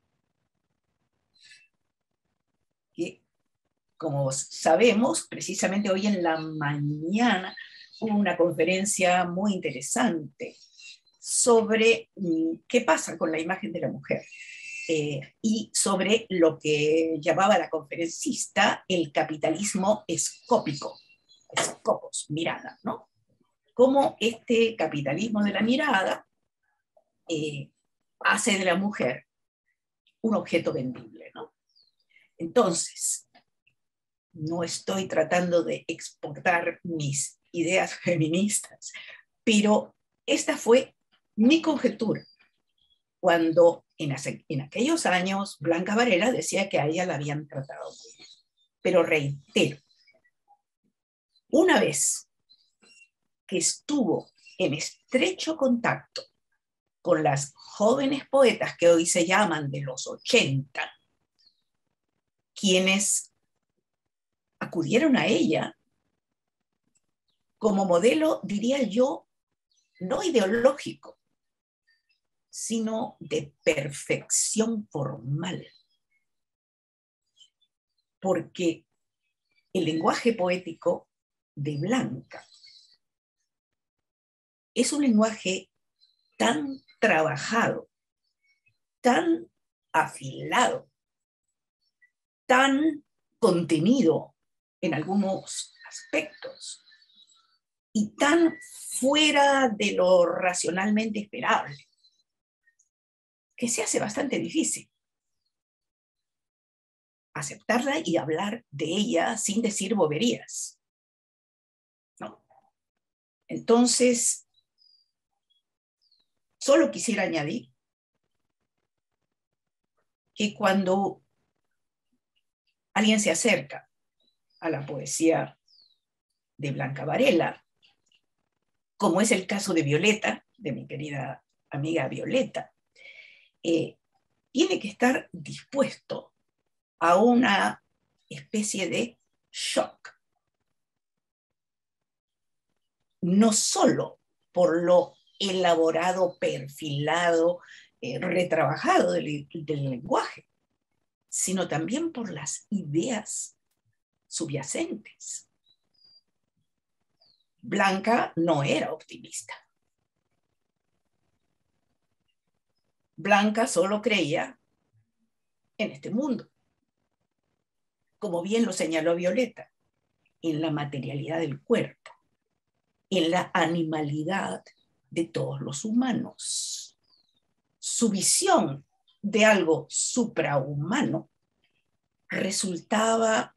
Que, como sabemos, precisamente hoy en la mañana hubo una conferencia muy interesante sobre qué pasa con la imagen de la mujer eh, y sobre lo que llamaba la conferencista el capitalismo escópico, escopos, mirada, ¿no? Cómo este capitalismo de la mirada eh, hace de la mujer un objeto vendible, ¿no? Entonces, no estoy tratando de exportar mis ideas feministas, pero esta fue mi conjetura cuando en, hace, en aquellos años Blanca Varela decía que a ella la habían tratado muy bien. Pero reitero, una vez que estuvo en estrecho contacto con las jóvenes poetas que hoy se llaman de los ochenta, quienes acudieron a ella como modelo, diría yo, no ideológico, sino de perfección formal. Porque el lenguaje poético de Blanca es un lenguaje tan trabajado, tan afilado, tan contenido en algunos aspectos y tan fuera de lo racionalmente esperable, que se hace bastante difícil aceptarla y hablar de ella sin decir boberías, ¿no? Entonces, solo quisiera añadir que cuando alguien se acerca a la poesía de Blanca Varela, como es el caso de Violeta, de mi querida amiga Violeta, eh, tiene que estar dispuesto a una especie de shock. No solo por lo elaborado, perfilado, eh, retrabajado del, del lenguaje, sino también por las ideas subyacentes. Blanca no era optimista. Blanca solo creía en este mundo. Como bien lo señaló Violeta, en la materialidad del cuerpo, en la animalidad de todos los humanos. Su visión de algo suprahumano resultaba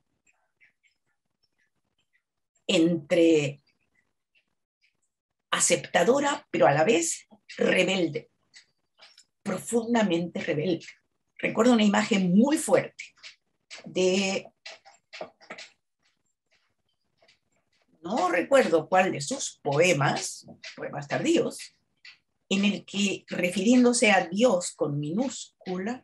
entre aceptadora, pero a la vez rebelde, profundamente rebelde. Recuerdo una imagen muy fuerte de, no recuerdo cuál de sus poemas, poemas tardíos, en el que, refiriéndose a Dios con minúscula,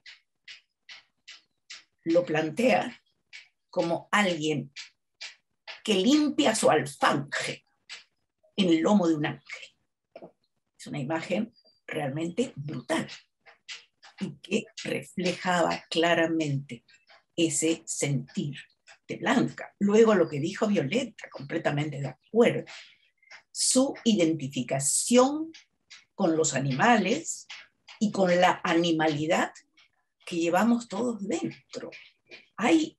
lo plantea como alguien que limpia su alfanje en el lomo de un ángel. Es una imagen realmente brutal y que reflejaba claramente ese sentir de Blanca. Luego lo que dijo Violeta, completamente de acuerdo, su identificación con los animales y con la animalidad que llevamos todos dentro. Hay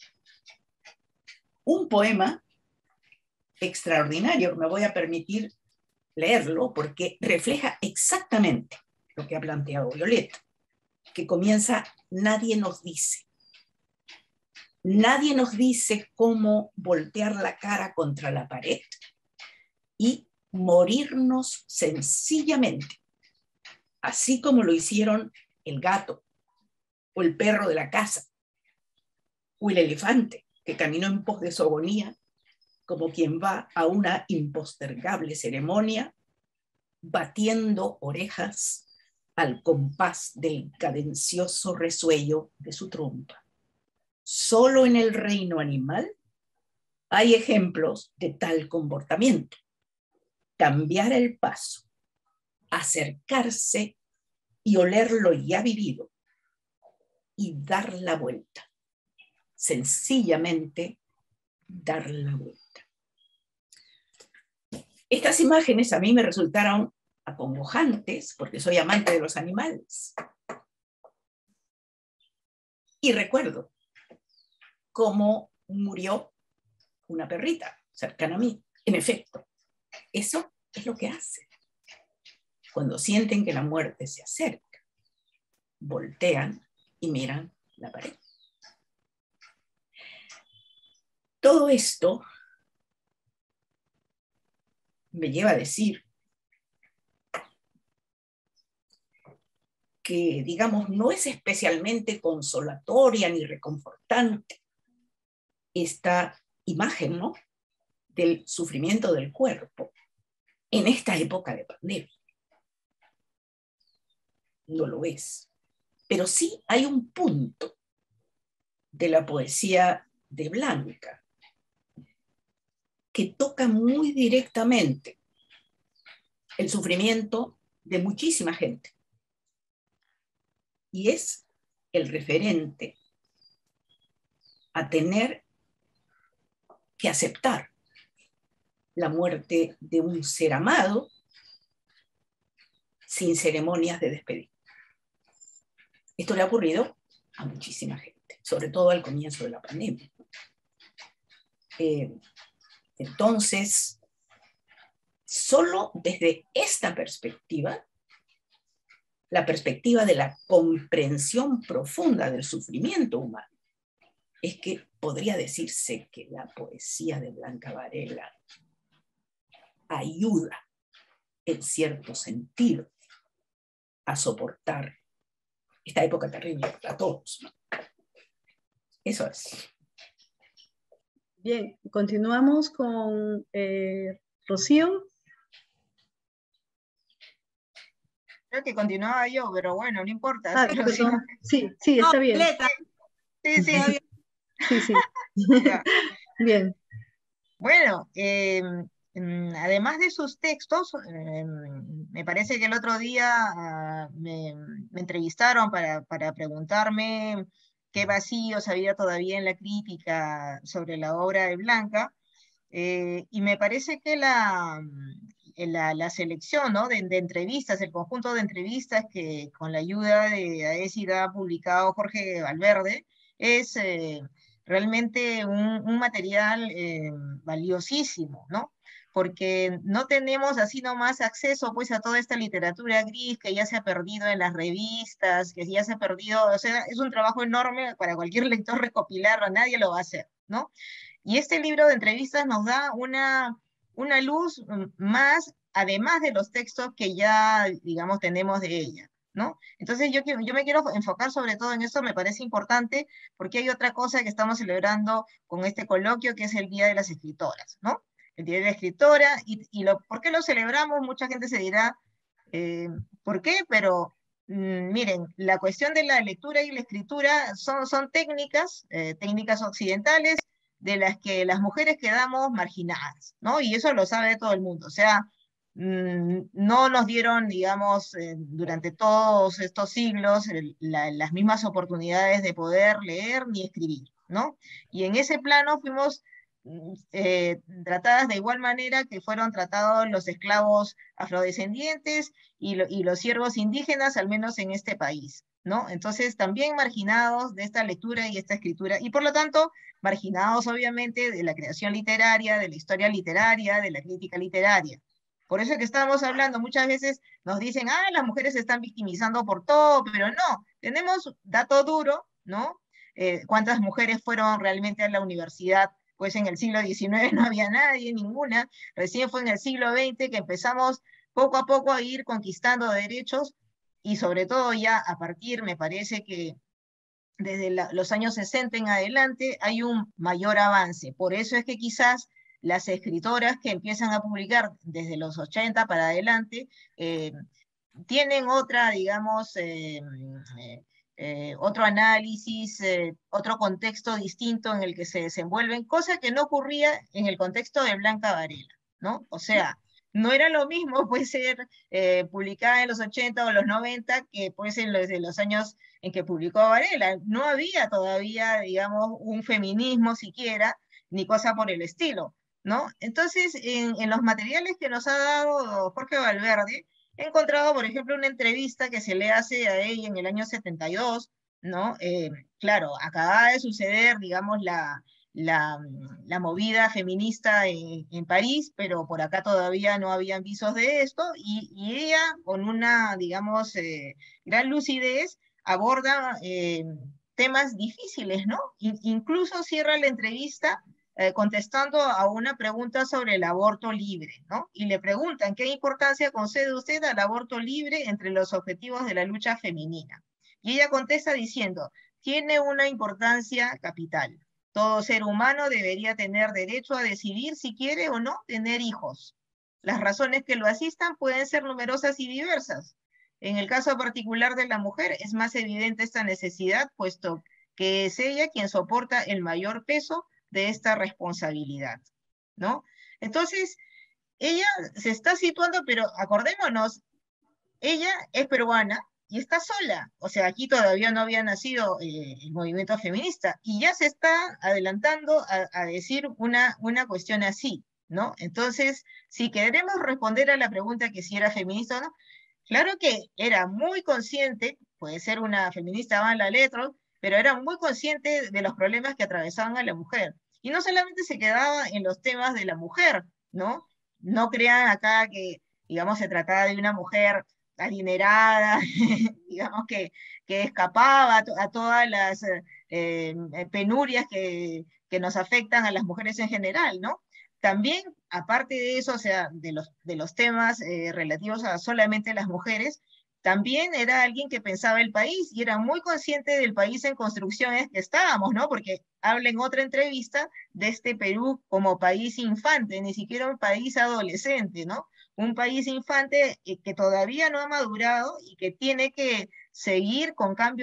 un poema extraordinario que me voy a permitir leerlo porque refleja exactamente lo que ha planteado Violeta, que comienza: nadie nos dice. Nadie nos dice cómo voltear la cara contra la pared y morirnos sencillamente, así como lo hicieron el gato o el perro de la casa o el elefante que caminó en pos de su agonía como quien va a una impostergable ceremonia batiendo orejas al compás del cadencioso resuello de su trompa. Solo en el reino animal hay ejemplos de tal comportamiento. Cambiar el paso, acercarse y oler lo ya vivido y dar la vuelta. Sencillamente dar la vuelta. Estas imágenes a mí me resultaron acongojantes porque soy amante de los animales. Y recuerdo cómo murió una perrita cercana a mí. En efecto, eso es lo que hacen. Cuando sienten que la muerte se acerca, voltean y miran la pared. Todo esto me lleva a decir que, digamos, no es especialmente consolatoria ni reconfortante esta imagen, ¿no?, del sufrimiento del cuerpo en esta época de pandemia. No lo es. Pero sí hay un punto de la poesía de Blanca que toca muy directamente el sufrimiento de muchísima gente. Y es el referente a tener que aceptar la muerte de un ser amado sin ceremonias de despedida. Esto le ha ocurrido a muchísima gente, sobre todo al comienzo de la pandemia. Eh, entonces, solo desde esta perspectiva, la perspectiva de la comprensión profunda del sufrimiento humano, es que podría decirse que la poesía de Blanca Varela ayuda, en cierto sentido, a soportar esta época terrible para todos, ¿no? Eso es. Bien, continuamos con eh, Rocío. Creo que continuaba yo, pero bueno, no importa. Ah, Sí, perdón. Rocío. Sí, sí, está bien. Violeta, Sí, sí. Sí, sí. Ya. Bien. Bueno, eh, mm, además de sus textos, eh, me parece que el otro día ah, me, me entrevistaron para, para preguntarme qué vacíos había todavía en la crítica sobre la obra de Blanca, eh, y me parece que la, la, la selección, ¿no?, de, de entrevistas, el conjunto de entrevistas que con la ayuda de AECID ha publicado Jorge Valverde, es eh, realmente un, un material eh, valiosísimo, ¿no? Porque no tenemos así nomás acceso pues a toda esta literatura gris que ya se ha perdido en las revistas, que ya se ha perdido, o sea, es un trabajo enorme para cualquier lector recopilarlo, nadie lo va a hacer, ¿no? Y este libro de entrevistas nos da una, una luz más, además de los textos que ya, digamos, tenemos de ella, ¿no? Entonces yo, yo me quiero enfocar sobre todo en eso, me parece importante, porque hay otra cosa que estamos celebrando con este coloquio, que es el Día de las Escritoras, ¿no? El Día de la Escritora, y, y lo, ¿por qué lo celebramos? Mucha gente se dirá, eh, ¿por qué? Pero mmm, miren, la cuestión de la lectura y la escritura son, son técnicas, eh, técnicas occidentales, de las que las mujeres quedamos marginadas, ¿no? Y eso lo sabe todo el mundo. O sea, mmm, no nos dieron, digamos, eh, durante todos estos siglos el, la, las mismas oportunidades de poder leer ni escribir, ¿no? Y en ese plano fuimos eh, tratadas de igual manera que fueron tratados los esclavos afrodescendientes y, lo, y los siervos indígenas, al menos en este país, ¿no? Entonces, también marginados de esta lectura y esta escritura, y por lo tanto, marginados obviamente de la creación literaria, de la historia literaria, de la crítica literaria. Por eso es que estamos hablando, muchas veces nos dicen, ah, las mujeres se están victimizando por todo, pero no, tenemos dato duro, ¿no? Eh, ¿Cuántas mujeres fueron realmente a la universidad? Pues en el siglo diecinueve no había nadie, ninguna. Recién fue en el siglo veinte que empezamos poco a poco a ir conquistando derechos, y sobre todo ya a partir, me parece que desde la, los años sesenta en adelante hay un mayor avance. Por eso es que quizás las escritoras que empiezan a publicar desde los ochenta para adelante eh, tienen otra, digamos, eh, eh, eh, otro análisis, eh, otro contexto distinto en el que se desenvuelven, cosa que no ocurría en el contexto de Blanca Varela, ¿no? O sea, no era lo mismo, puede ser eh, publicada en los ochenta o los noventa, que puede ser desde los años en que publicó Varela. No había todavía, digamos, un feminismo siquiera, ni cosa por el estilo, ¿no? Entonces, en, en los materiales que nos ha dado Jorge Valverde, he encontrado, por ejemplo, una entrevista que se le hace a ella en el año setenta y dos, ¿no? Eh, claro, acababa de suceder, digamos, la, la, la movida feminista en, en París, pero por acá todavía no habían visos de esto, y, y ella, con una, digamos, eh, gran lucidez, aborda eh, temas difíciles, ¿no? In, incluso cierra la entrevista Eh, contestando a una pregunta sobre el aborto libre, ¿no? Y le preguntan, ¿qué importancia concede usted al aborto libre entre los objetivos de la lucha femenina? Y ella contesta diciendo, tiene una importancia capital. Todo ser humano debería tener derecho a decidir si quiere o no tener hijos. Las razones que lo asistan pueden ser numerosas y diversas. En el caso particular de la mujer es más evidente esta necesidad, puesto que es ella quien soporta el mayor peso de esta responsabilidad, ¿no? Entonces, ella se está situando, pero acordémonos, ella es peruana y está sola, o sea, aquí todavía no había nacido eh, el movimiento feminista, y ya se está adelantando a, a decir una, una cuestión así, ¿no? Entonces, si queremos responder a la pregunta que si era feminista o no, claro que era muy consciente, puede ser una feminista va en la letra, pero era muy consciente de los problemas que atravesaban a la mujer. Y no solamente se quedaba en los temas de la mujer, ¿no? No crean acá que, digamos, se trataba de una mujer adinerada, digamos, que, que escapaba a, to a todas las eh, penurias que, que nos afectan a las mujeres en general, ¿no? También, aparte de eso, o sea, de los, de los temas eh, relativos a solamente las mujeres, también era alguien que pensaba el país y era muy consciente del país en construcción en que estábamos, ¿no? Porque habla en otra entrevista de este Perú como país infante, ni siquiera un país adolescente, ¿no? Un país infante que todavía no ha madurado y que tiene que seguir con cambios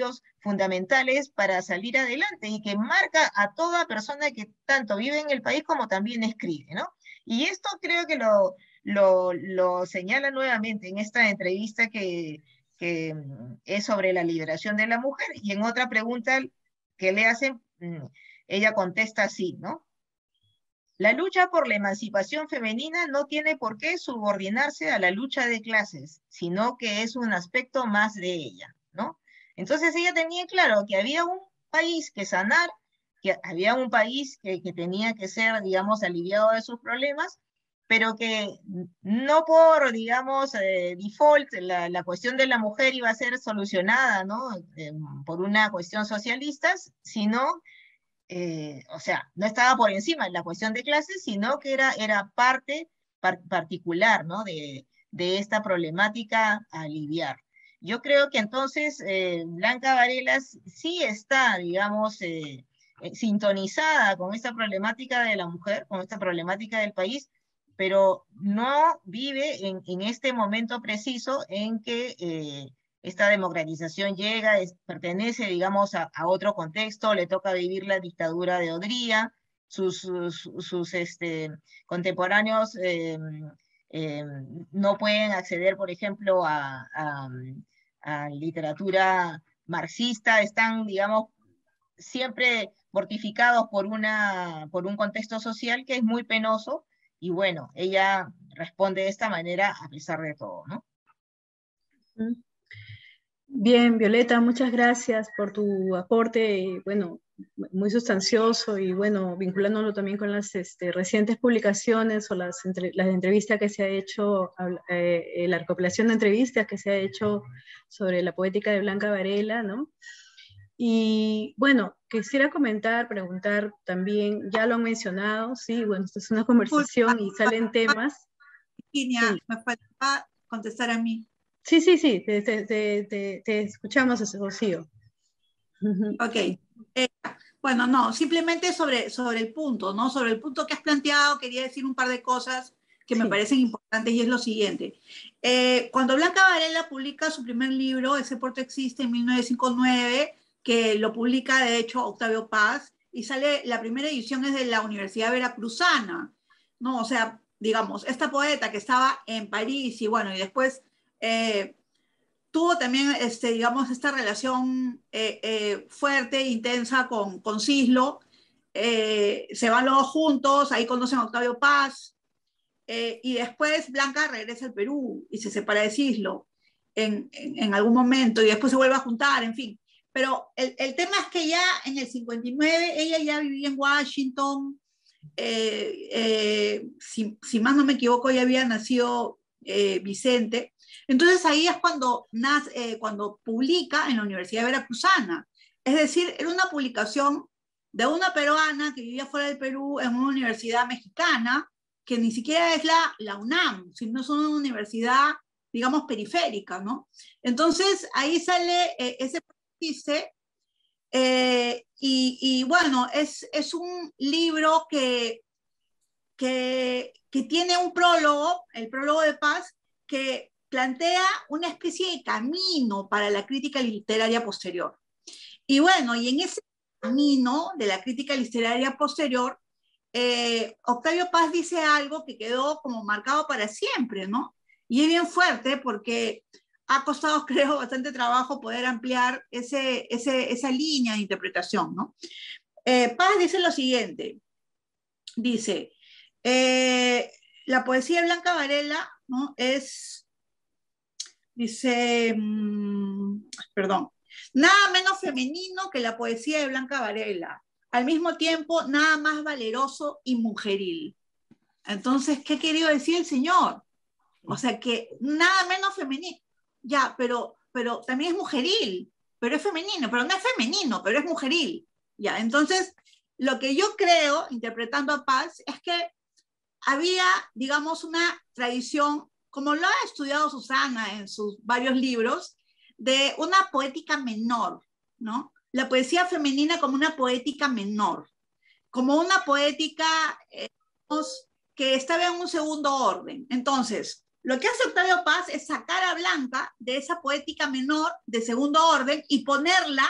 fundamentales para salir adelante y que marca a toda persona que tanto vive en el país como también escribe, ¿no? Y esto creo que lo, lo, lo señala nuevamente en esta entrevista que, que es sobre la liberación de la mujer, y en otra pregunta que le hacen, ella contesta así, ¿no? La lucha por la emancipación femenina no tiene por qué subordinarse a la lucha de clases, sino que es un aspecto más de ella, ¿no? Entonces ella tenía claro que había un país que sanar, que había un país que, que tenía que ser, digamos, aliviado de sus problemas, pero que no por, digamos, eh, default, la, la cuestión de la mujer iba a ser solucionada, ¿no? Eh, por una cuestión socialista, sino... Eh, o sea, no estaba por encima de la cuestión de clases, sino que era, era parte par particular, ¿no? de, de esta problemática a aliviar. Yo creo que entonces eh, Blanca Varela sí está, digamos, eh, eh, sintonizada con esta problemática de la mujer, con esta problemática del país, pero no vive en, en este momento preciso en que eh, esta democratización llega, es, pertenece, digamos, a, a otro contexto, le toca vivir la dictadura de Odría, sus, sus, sus este, contemporáneos eh, eh, no pueden acceder, por ejemplo, a, a, a literatura marxista, están, digamos, siempre mortificados por, una, por un contexto social que es muy penoso, y bueno, ella responde de esta manera a pesar de todo, ¿no? Bien, Violeta, muchas gracias por tu aporte, bueno, muy sustancioso y bueno, vinculándolo también con las este, recientes publicaciones o las, entre, las entrevistas que se ha hecho, eh, la recopilación de entrevistas que se ha hecho sobre la poética de Blanca Varela, ¿no? Y bueno, quisiera comentar, preguntar también, ya lo han mencionado, sí, bueno, esto es una conversación y salen temas. Virginia, sí. Me falta contestar a mí. Sí, sí, sí, te, te, te, te escuchamos, Rocío. Ok. Eh, bueno, no, simplemente sobre, sobre el punto, ¿no? Sobre el punto que has planteado, quería decir un par de cosas que sí. me parecen importantes, y es lo siguiente. Eh, cuando Blanca Varela publica su primer libro, Ese puerto existe, en mil novecientos cincuenta y nueve, que lo publica, de hecho, Octavio Paz, y sale, la primera edición es de la Universidad Veracruzana, ¿no? O sea, digamos, esta poeta que estaba en París, y bueno, y después... Eh, tuvo también, este, digamos, esta relación eh, eh, fuerte e intensa con, con Cislo, eh, se van los dos juntos, ahí conocen a Octavio Paz, eh, y después Blanca regresa al Perú y se separa de Cislo en, en, en algún momento, y después se vuelve a juntar, en fin. Pero el, el tema es que ya en el cincuenta y nueve ella ya vivía en Washington, eh, eh, si, si más no me equivoco, ya había nacido eh, Vicente. Entonces ahí es cuando, nace, eh, cuando publica en la Universidad Veracruzana. Es decir, era una publicación de una peruana que vivía fuera del Perú en una universidad mexicana, que ni siquiera es la, la UNAM, sino es una universidad, digamos, periférica, ¿no? Entonces ahí sale eh, ese dice, eh, y, y bueno, es, es un libro que, que, que tiene un prólogo, el prólogo de Paz, que plantea una especie de camino para la crítica literaria posterior. Y bueno, y en ese camino de la crítica literaria posterior, eh, Octavio Paz dice algo que quedó como marcado para siempre, ¿no? Y es bien fuerte porque ha costado, creo, bastante trabajo poder ampliar ese, ese, esa línea de interpretación, ¿no? Eh, Paz dice lo siguiente, dice, eh, la poesía de Blanca Varela, ¿no? Es... Dice, mmm, perdón, nada menos femenino que la poesía de Blanca Varela, al mismo tiempo nada más valeroso y mujeril. Entonces, ¿qué quería decir el señor? O sea, que nada menos femenino, ya, pero, pero también es mujeril, pero es femenino, pero no es femenino, pero es mujeril. Ya, entonces, lo que yo creo, interpretando a Paz, es que había, digamos, una tradición, como lo ha estudiado Susana en sus varios libros, de una poética menor, ¿no? La poesía femenina como una poética menor, como una poética eh, que estaba en un segundo orden. Entonces, lo que hace Octavio Paz es sacar a Blanca de esa poética menor de segundo orden y ponerla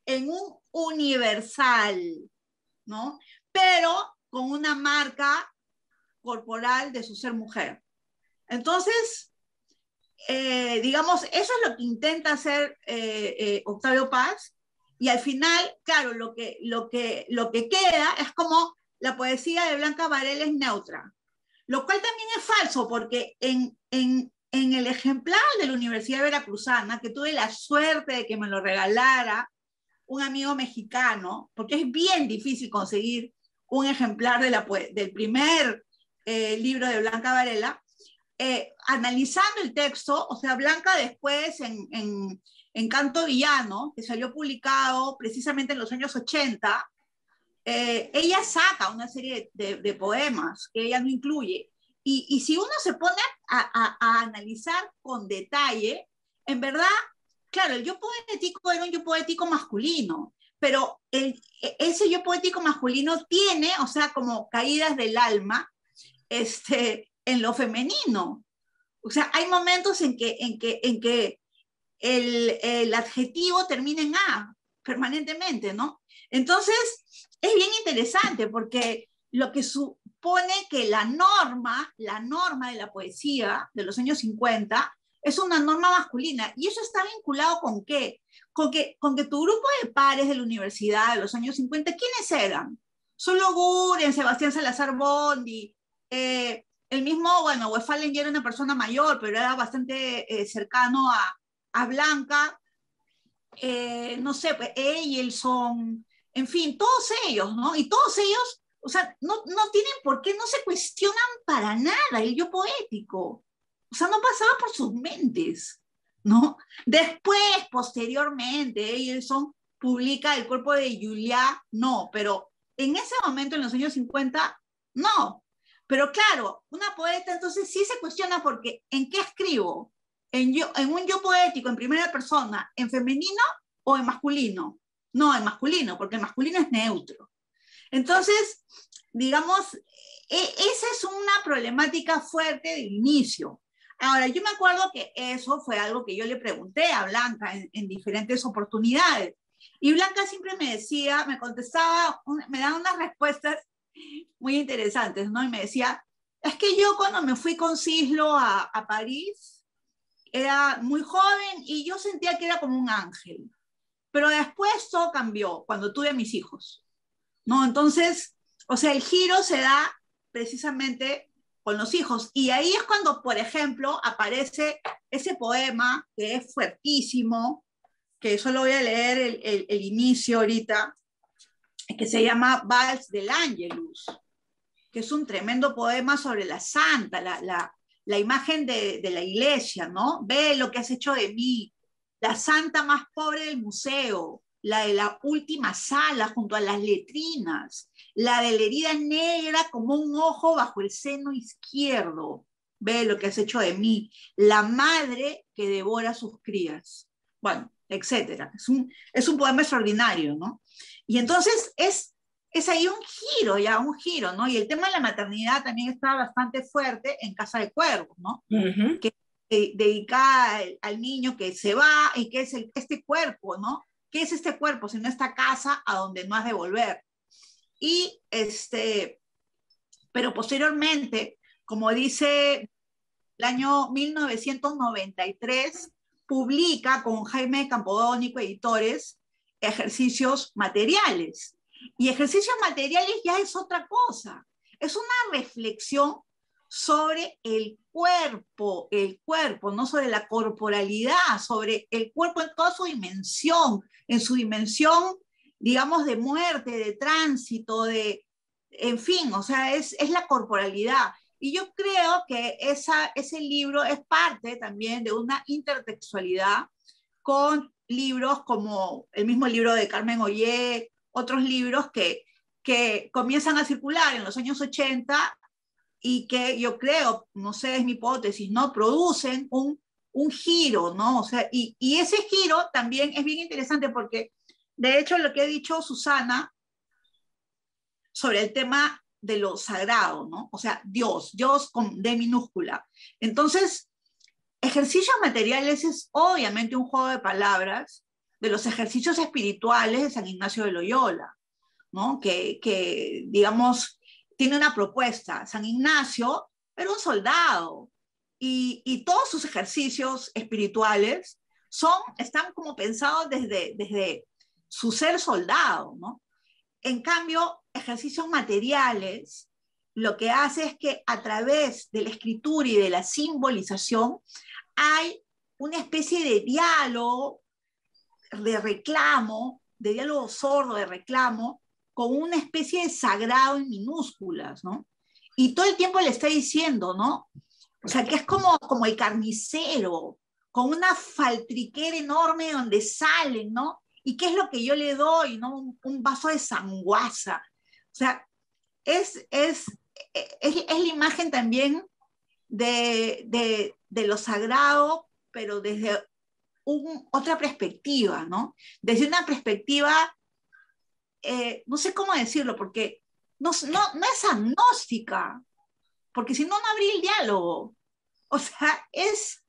en un universal, ¿no? Pero con una marca corporal de su ser mujer. Entonces, eh, digamos, eso es lo que intenta hacer eh, eh, Octavio Paz, y al final, claro, lo que, lo, que, lo que queda es como la poesía de Blanca Varela es neutra, lo cual también es falso, porque en, en, en el ejemplar de la Universidad Veracruzana, que tuve la suerte de que me lo regalara un amigo mexicano, porque es bien difícil conseguir un ejemplar de la, del primer eh, libro de Blanca Varela, eh, analizando el texto, o sea, Blanca después en, en, en Canto Villano, que salió publicado precisamente en los años ochenta, eh, ella saca una serie de, de poemas que ella no incluye. Y, y si uno se pone a, a, a analizar con detalle, en verdad, claro, el yo poético era un yo poético masculino, pero el, ese yo poético masculino tiene, o sea, como caídas del alma este, en lo femenino. O sea, hay momentos en que, en que, en que el, el adjetivo termina en A permanentemente, ¿no? Entonces, es bien interesante porque lo que supone que la norma, la norma de la poesía de los años cincuenta es una norma masculina. Y eso está vinculado con qué? Con que, con que tu grupo de pares de la universidad de los años cincuenta, ¿quiénes eran? Solo Guren, Sebastián Salazar Bondi, eh, el mismo, bueno, Westphalen ya era una persona mayor, pero era bastante eh, cercano a, a Blanca, eh, no sé, pues Eyelson, en fin, todos ellos, ¿no? Y todos ellos, o sea, no, no tienen por qué, no se cuestionan para nada el yo poético. O sea, no pasaba por sus mentes, ¿no? Después, posteriormente, Eyelson publica El cuerpo de Julia, no, pero en ese momento, en los años cincuenta, no. Pero claro, una poeta entonces sí se cuestiona porque ¿en qué escribo? ¿En, yo, en un yo poético, en primera persona, en femenino o en masculino? No, en masculino, porque el masculino es neutro. Entonces, digamos, e esa es una problemática fuerte de inicio. Ahora, yo me acuerdo que eso fue algo que yo le pregunté a Blanca en, en diferentes oportunidades. Y Blanca siempre me decía, me contestaba, me daba unas respuestas muy interesantes, ¿no? Y me decía, es que yo cuando me fui con Cislo a, a París, era muy joven y yo sentía que era como un ángel. Pero después todo cambió cuando tuve a mis hijos, ¿no? Entonces, o sea, el giro se da precisamente con los hijos. Y ahí es cuando, por ejemplo, aparece ese poema que es fuertísimo, que solo voy a leer el, el, el inicio ahorita, que se llama Vals del Ángelus, que es un tremendo poema sobre la santa, la, la, la imagen de, de la iglesia, ¿no? Ve lo que has hecho de mí, la santa más pobre del museo, la de la última sala junto a las letrinas, la de la herida negra como un ojo bajo el seno izquierdo, ve lo que has hecho de mí, la madre que devora a sus crías, bueno, etcétera. Es un, es un poema extraordinario, ¿no? Y entonces es, es ahí un giro, ya un giro, ¿no? Y el tema de la maternidad también está bastante fuerte en Casa de Cuervos, ¿no? Uh-huh. Que eh, dedicada al, al niño que se va y que es el, este cuerpo, ¿no? ¿Qué es este cuerpo? Sino esta casa a donde no has de volver. Y este, pero posteriormente, como dice el año mil novecientos noventa y tres, publica con Jaime Campodónico Editores Ejercicios Materiales. Y Ejercicios Materiales ya es otra cosa. Es una reflexión sobre el cuerpo, el cuerpo, no sobre la corporalidad, sobre el cuerpo en toda su dimensión, en su dimensión, digamos, de muerte, de tránsito, de, en fin, o sea, es, es la corporalidad. Y yo creo que esa, ese libro es parte también de una intertextualidad con libros como el mismo libro de Carmen Ollé, otros libros que, que comienzan a circular en los años ochenta y que yo creo, no sé, es mi hipótesis, ¿no? Producen un, un giro, ¿no? O sea, y, y ese giro también es bien interesante porque, de hecho, lo que ha dicho Susana sobre el tema de lo sagrado, ¿no? O sea, Dios, Dios con D minúscula. Entonces, Ejercicios Materiales es obviamente un juego de palabras de los ejercicios espirituales de San Ignacio de Loyola, ¿no? Que, que, digamos, tiene una propuesta. San Ignacio era un soldado y, y todos sus ejercicios espirituales son, están como pensados desde, desde su ser soldado, ¿no? En cambio, ejercicios materiales, lo que hace es que a través de la escritura y de la simbolización hay una especie de diálogo, de reclamo, de diálogo sordo, de reclamo, con una especie de sagrado en minúsculas, ¿no? Y todo el tiempo le está diciendo, ¿no? O sea, que es como, como el carnicero, con una faltriquera enorme donde salen, ¿no? ¿Y qué es lo que yo le doy, no? Un, un vaso de sanguaza. O sea, es, es, es, es la imagen también de, de, de lo sagrado, pero desde un, otra perspectiva, ¿no? Desde una perspectiva, eh, no sé cómo decirlo, porque no, no, no es agnóstica, porque si no, no habría el diálogo. O sea, es,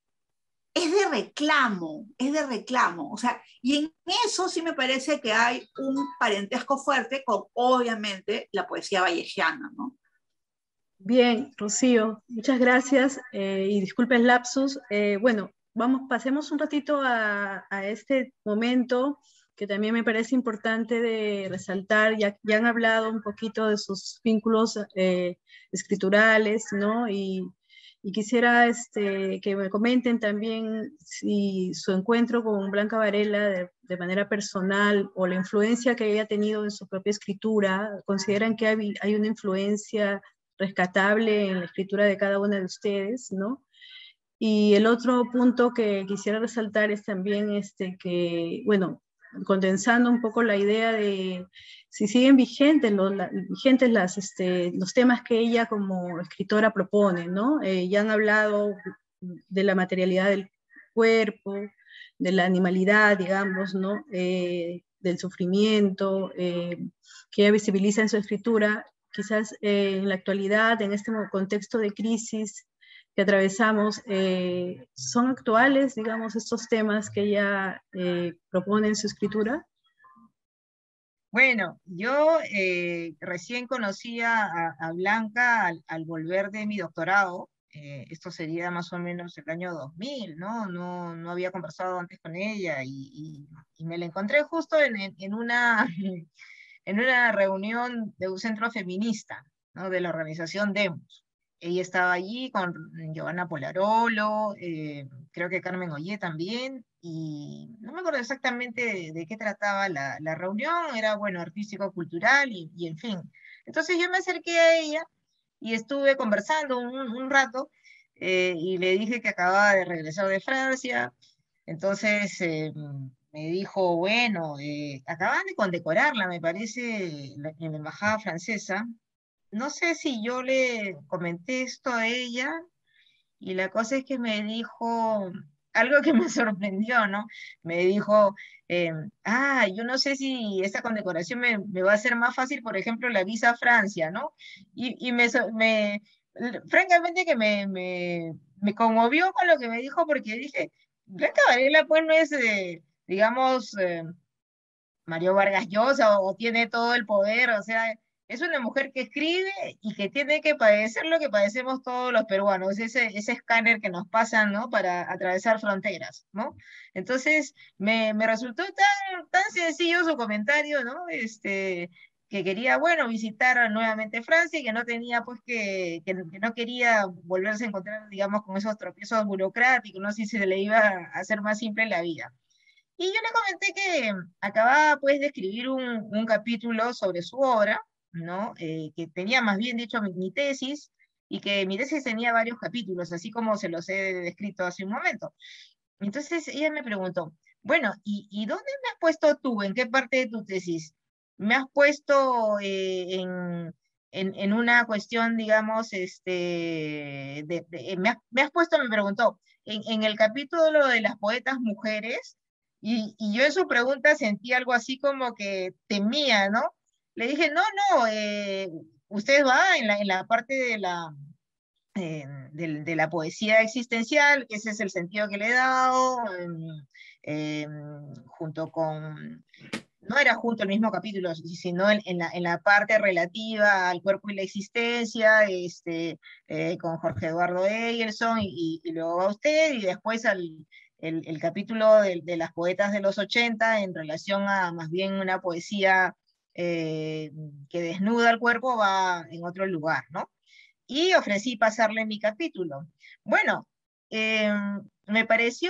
es de reclamo, es de reclamo. O sea, y en eso sí me parece que hay un parentesco fuerte con, obviamente, la poesía vallejiana, ¿no? Bien, Rocío, muchas gracias eh, y disculpe el lapsus. Eh, bueno, vamos, pasemos un ratito a, a este momento que también me parece importante de resaltar. Ya, ya han hablado un poquito de sus vínculos eh, escriturales, ¿no? Y, y quisiera este, que me comenten también si su encuentro con Blanca Varela de, de manera personal o la influencia que ella ha tenido en su propia escritura. ¿Consideran que hay, hay una influencia rescatable en la escritura de cada una de ustedes, ¿no? Y el otro punto que quisiera resaltar es también este que, bueno, condensando un poco la idea de si siguen vigentes los, la, vigentes las, este, los temas que ella como escritora propone, ¿no? Eh, ya han hablado de la materialidad del cuerpo, de la animalidad, digamos, ¿no? Eh, del sufrimiento, eh, que ella visibiliza en su escritura. Quizás eh, en la actualidad, en este contexto de crisis que atravesamos, eh, ¿son actuales, digamos, estos temas que ella eh, propone en su escritura? Bueno, yo eh, recién conocí a, a Blanca al, al volver de mi doctorado. Eh, esto sería más o menos el año dos mil, ¿no? No, no había conversado antes con ella y, y, y me la encontré justo en, en, en una... en una reunión de un centro feminista, ¿no? De la organización Demos. Ella estaba allí con Giovanna Polarolo, eh, creo que Carmen Ollé también, y no me acuerdo exactamente de, de qué trataba la, la reunión, era, bueno, artístico-cultural y, y en fin. Entonces yo me acerqué a ella y estuve conversando un, un rato, eh, y le dije que acababa de regresar de Francia. Entonces eh, me dijo, bueno, eh, acaban de condecorarla, me parece, la- en la embajada francesa. No sé si yo le comenté esto a ella, y la cosa es que me dijo algo que me sorprendió, ¿no? Me dijo, eh, ah, yo no sé si esta condecoración me, me va a hacer más fácil, por ejemplo, la visa a Francia, ¿no? Y, y me, so- me, francamente que me, me, me conmovió con lo que me dijo, porque dije, Blanca Varela pues no es, eh, digamos, eh, Mario Vargas Llosa o, o tiene todo el poder, o sea, es una mujer que escribe y que tiene que padecer lo que padecemos todos los peruanos, ese, ese escáner que nos pasan, ¿no? Para atravesar fronteras, ¿no? Entonces, me, me resultó tan, tan sencillo su comentario, ¿no? Este, que quería, bueno, visitar nuevamente Francia y que no tenía, pues, que, que, que no quería volverse a encontrar, digamos, con esos tropiezos burocráticos, no sé si se le iba a hacer más simple la vida. Y yo le comenté que acababa pues de escribir un, un capítulo sobre su obra, ¿no? Eh, que tenía más bien dicho mi, mi tesis, y que mi tesis tenía varios capítulos, así como se los he descrito hace un momento. Entonces ella me preguntó, bueno, ¿y, y dónde me has puesto tú? ¿En qué parte de tu tesis? ¿Me has puesto eh, en, en, en una cuestión, digamos, este, de, de- me, has, me has puesto, me preguntó, en, en el capítulo de las poetas mujeres? Y, y yo en su pregunta sentí algo así como que temía, ¿no? Le dije, no, no, eh, usted va en la, en la parte de la, eh, de, de la poesía existencial, que ese es el sentido que le he dado, eh, eh, junto con... no era junto el mismo capítulo, sino en, en, la, en la parte relativa al cuerpo y la existencia, este, eh, con Jorge Eduardo Eyelson, y, y luego va usted, y después al, el, el capítulo de, de las poetas de los ochenta, en relación a más bien una poesía eh, que desnuda el cuerpo, va en otro lugar, ¿no? Y ofrecí pasarle mi capítulo. Bueno, eh, me pareció...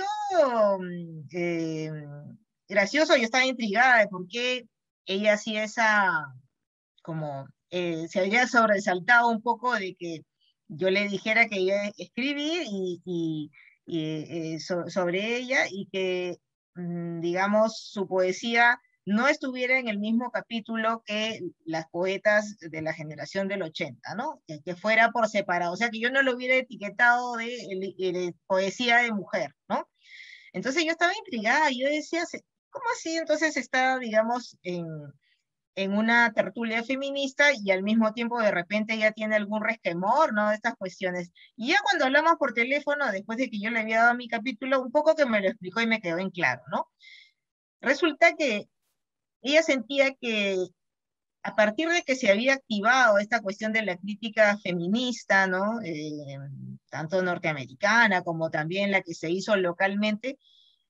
Eh, gracioso, yo estaba intrigada de por qué ella hacía esa, como, eh, se había sobresaltado un poco de que yo le dijera que iba a escribir y, y, y eh, so, sobre ella, y que, mmm, digamos, su poesía no estuviera en el mismo capítulo que las poetas de la generación del ochenta, ¿no? Que, que fuera por separado, o sea, que yo no lo hubiera etiquetado de, de, de poesía de mujer, ¿no? Entonces yo estaba intrigada, yo decía, ¿cómo así entonces está, digamos, en, en una tertulia feminista y al mismo tiempo de repente ya tiene algún resquemor, ¿no? De estas cuestiones. Y ya cuando hablamos por teléfono, después de que yo le había dado mi capítulo, un poco que me lo explicó y me quedó en claro, ¿no? Resulta que ella sentía que a partir de que se había activado esta cuestión de la crítica feminista, ¿no? Eh, tanto norteamericana como también la que se hizo localmente,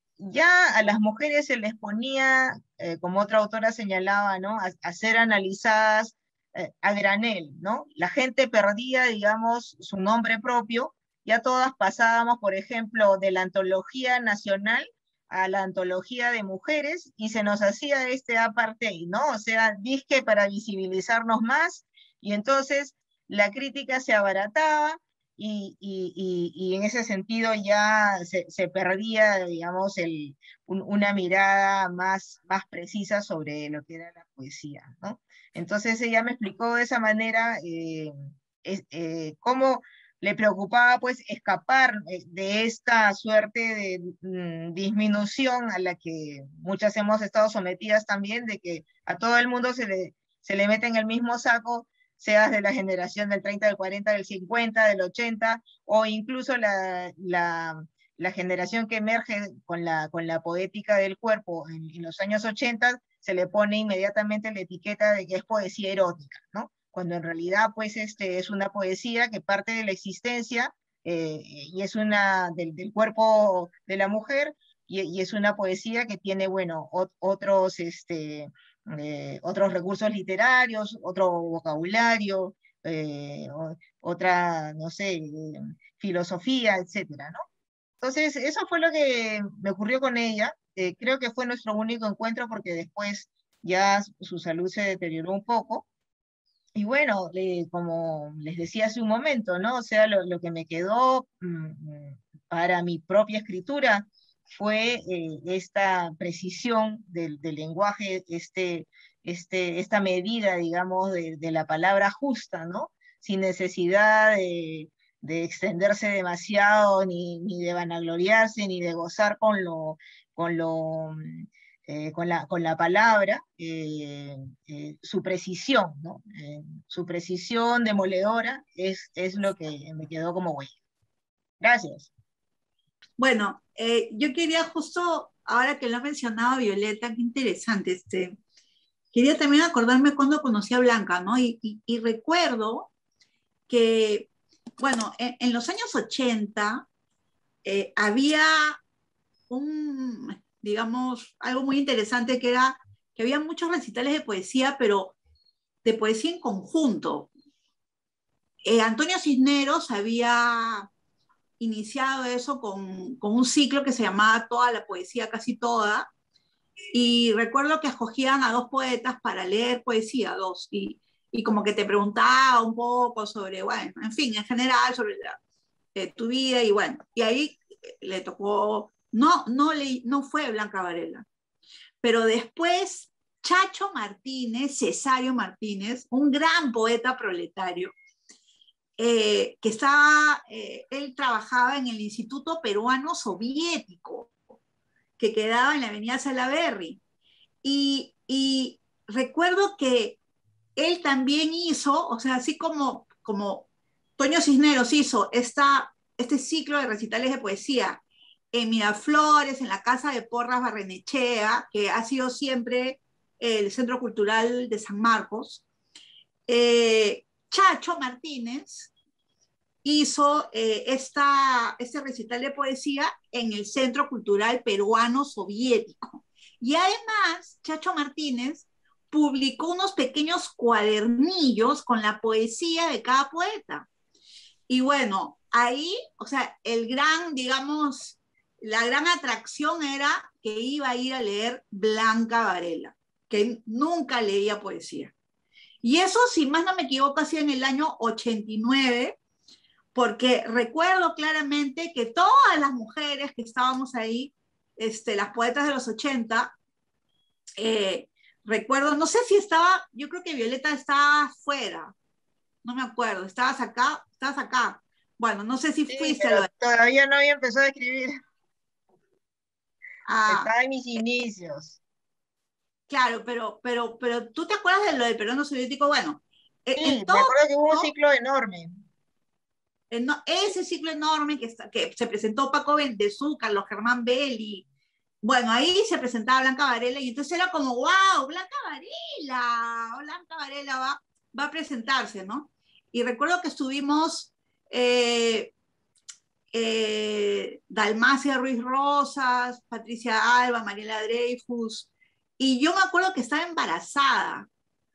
ya a las mujeres se les ponía, eh, como otra autora señalaba, ¿no? a, a ser analizadas eh, a granel, ¿no? La gente perdía, digamos, su nombre propio, ya todas pasábamos, por ejemplo, de la antología nacional a la antología de mujeres, y se nos hacía este apartheid, ¿no? O sea, disque para visibilizarnos más, y entonces la crítica se abarataba, Y, y, y, y en ese sentido ya se, se perdía, digamos, el, un, una mirada más, más precisa sobre lo que era la poesía, ¿no? Entonces ella me explicó de esa manera eh, es, eh, cómo le preocupaba pues escapar de esta suerte de mm, disminución a la que muchas hemos estado sometidas también, de que a todo el mundo se le, se le mete en el mismo saco, seas de la generación del treinta, del cuarenta, del cincuenta, del ochenta, o incluso la, la, la generación que emerge con la, con la poética del cuerpo en, en los años ochenta, se le pone inmediatamente la etiqueta de que es poesía erótica, ¿no? Cuando en realidad pues este, es una poesía que parte de la existencia eh, y es una del, del cuerpo de la mujer, y, y es una poesía que tiene, bueno, ot, otros... Este, Eh, otros recursos literarios, otro vocabulario, eh, o, otra, no sé, eh, filosofía, etcétera, ¿no? Entonces, eso fue lo que me ocurrió con ella. Eh, creo que fue nuestro único encuentro porque después ya su salud se deterioró un poco. Y bueno, le, como les decía hace un momento, ¿no? O sea, lo, lo que me quedó mmm, para mi propia escritura fue eh, esta precisión del, del lenguaje, este, este, esta medida, digamos, de, de la palabra justa, ¿no? Sin necesidad de, de extenderse demasiado, ni, ni de vanagloriarse, ni de gozar con lo, con lo, eh, con la, con la palabra, eh, eh, su precisión, ¿no? Eh, su precisión demoledora es, es lo que me quedó como huella. Gracias. Bueno, eh, yo quería justo, ahora que lo ha mencionado Violeta, qué interesante, este, quería también acordarme cuando conocí a Blanca, ¿no? Y, y, y recuerdo que, bueno, en, en los años ochenta eh, había un, digamos, algo muy interesante que era que había muchos recitales de poesía, pero de poesía en conjunto. Eh, Antonio Cisneros había iniciado eso con, con un ciclo que se llamaba Toda la Poesía, Casi Toda, y recuerdo que escogían a dos poetas para leer poesía, dos, y, y como que te preguntaba un poco sobre, bueno, en fin, en general, sobre la, eh, tu vida, y bueno, y ahí le tocó, no, no, le, no fue Blanca Varela, pero después Chacho Martínez, Cesario Martínez, un gran poeta proletario, eh, que estaba, eh, él trabajaba en el Instituto Peruano Soviético, que quedaba en la avenida Salaberry, y, y recuerdo que él también hizo, o sea, así como, como Toño Cisneros hizo esta, este ciclo de recitales de poesía en Miraflores, en la Casa de Porras Barrenechea, que ha sido siempre el Centro Cultural de San Marcos. Eh, Chacho Martínez hizo eh, esta, este recital de poesía en el Centro Cultural Peruano Soviético. Y además, Chacho Martínez publicó unos pequeños cuadernillos con la poesía de cada poeta. Y bueno, ahí, o sea, el gran, digamos, la gran atracción era que iba a ir a leer Blanca Varela, que nunca leía poesía. Y eso, si más no me equivoco, hacía en el año ochenta y nueve, porque recuerdo claramente que todas las mujeres que estábamos ahí, este, las poetas de los ochenta, eh, recuerdo, no sé si estaba, yo creo que Violeta estaba fuera, no me acuerdo, estabas acá, estabas acá. Bueno, no sé si Sí, fuiste pero a lo... todavía no había empezado a escribir. Ah, Estaba en mis inicios. claro, pero, pero, pero tú te acuerdas de lo del peruano soviético. Bueno, Sí, en me todo acuerdo que hubo un caso, ciclo enorme. en no- ese ciclo enorme que, está, que se presentó Paco Bendezú, Carlos Germán Belli, bueno, ahí se presentaba Blanca Varela y entonces era como, wow, Blanca Varela, Blanca Varela va, va a presentarse, ¿no? Y recuerdo que estuvimos eh, eh, Dalmacia Ruiz Rosas, Patricia Alba, Mariela Dreyfus, y yo me acuerdo que estaba embarazada.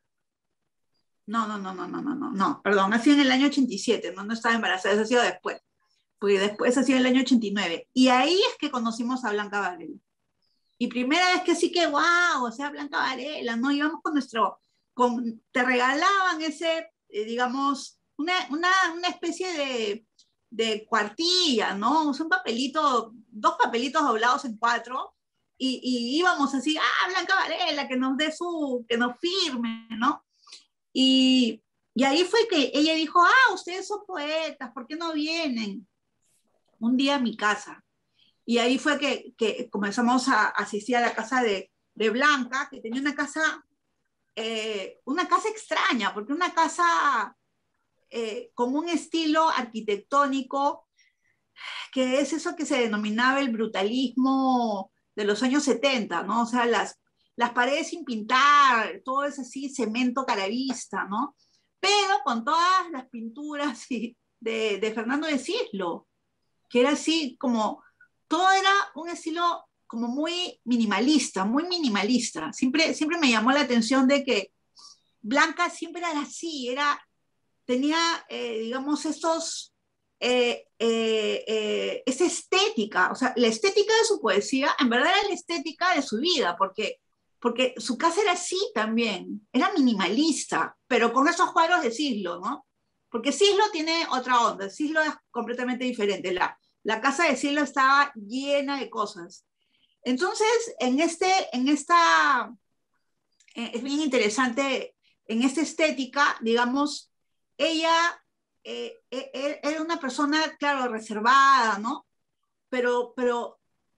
No, no, no, no, no, no, no, no, perdón, nació en el año ochenta y siete, no, no estaba embarazada, eso ha sido después, porque después ha sido en el año ochenta y nueve, y ahí es que conocimos a Blanca Varela. Y primera vez que sí que, wow, o sea, Blanca Varela, ¿no? Íbamos con nuestro, con, te regalaban ese, eh, digamos, una, una, una especie de, de cuartilla, ¿no? O sea, un papelito, dos papelitos doblados en cuatro, y, y íbamos así, ah, Blanca Varela, que nos dé su, que nos firme, ¿no? Y, y ahí fue que ella dijo, ah, ustedes son poetas, ¿por qué no vienen un día a mi casa? Y ahí fue que, que comenzamos a asistir a la casa de, de Blanca, que tenía una casa, eh, una casa extraña, porque una casa eh, con un estilo arquitectónico, que es eso que se denominaba el brutalismo de los años setenta, ¿no? O sea, las, las paredes sin pintar, todo es así, cemento caravista, ¿no? Pero con todas las pinturas de, de Fernando de Cislo, que era así como, todo era un estilo como muy minimalista, muy minimalista. Siempre, siempre me llamó la atención de que Blanca siempre era así, era, tenía, eh, digamos, estos, eh, eh, eh, esa estética, o sea, la estética de su poesía, en verdad era la estética de su vida, porque, porque su casa era así también, era minimalista, pero con esos cuadros de Cislo, ¿no? Porque Cislo tiene otra onda, Cislo es completamente diferente, la, la casa de Cislo estaba llena de cosas. Entonces, en, este, en esta, eh, es bien interesante, en esta estética, digamos, ella eh, eh, era una persona, claro, reservada, ¿no? Pero, pero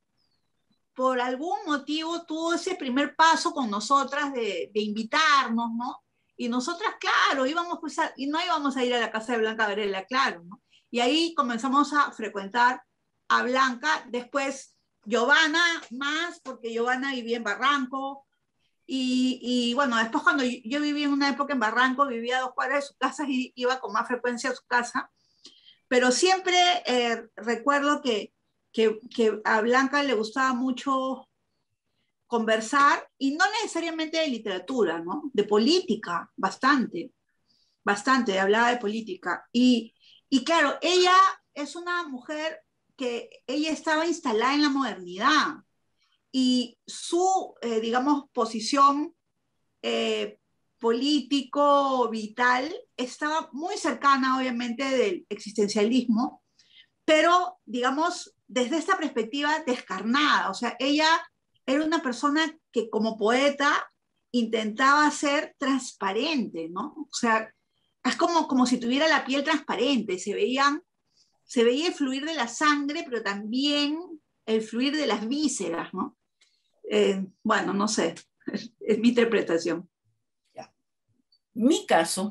por algún motivo tuvo ese primer paso con nosotras de, de invitarnos, ¿no? Y nosotras, claro, íbamos pues a, y no íbamos a ir a la casa de Blanca Varela, claro, ¿no? Y ahí comenzamos a frecuentar a Blanca, después Giovanna más, porque Giovanna vivía en Barranco, y, y bueno, después cuando yo, yo viví en una época en Barranco, vivía a dos cuadras de su casa y iba con más frecuencia a su casa, pero siempre eh, recuerdo que, que, que a Blanca le gustaba mucho conversar, y no necesariamente de literatura, ¿no? De política, bastante, bastante, hablaba de política. Y, y claro, ella es una mujer que ella estaba instalada en la modernidad, y su, eh, digamos, posición eh, político, vital, estaba muy cercana, obviamente, del existencialismo, pero, digamos, desde esta perspectiva descarnada. O sea, ella era una persona que como poeta intentaba ser transparente, ¿no? O sea, es como, como si tuviera la piel transparente, se veían, se veía el fluir de la sangre, pero también el fluir de las vísceras, ¿no? Eh, bueno, no sé, es, es mi interpretación. Ya. Mi caso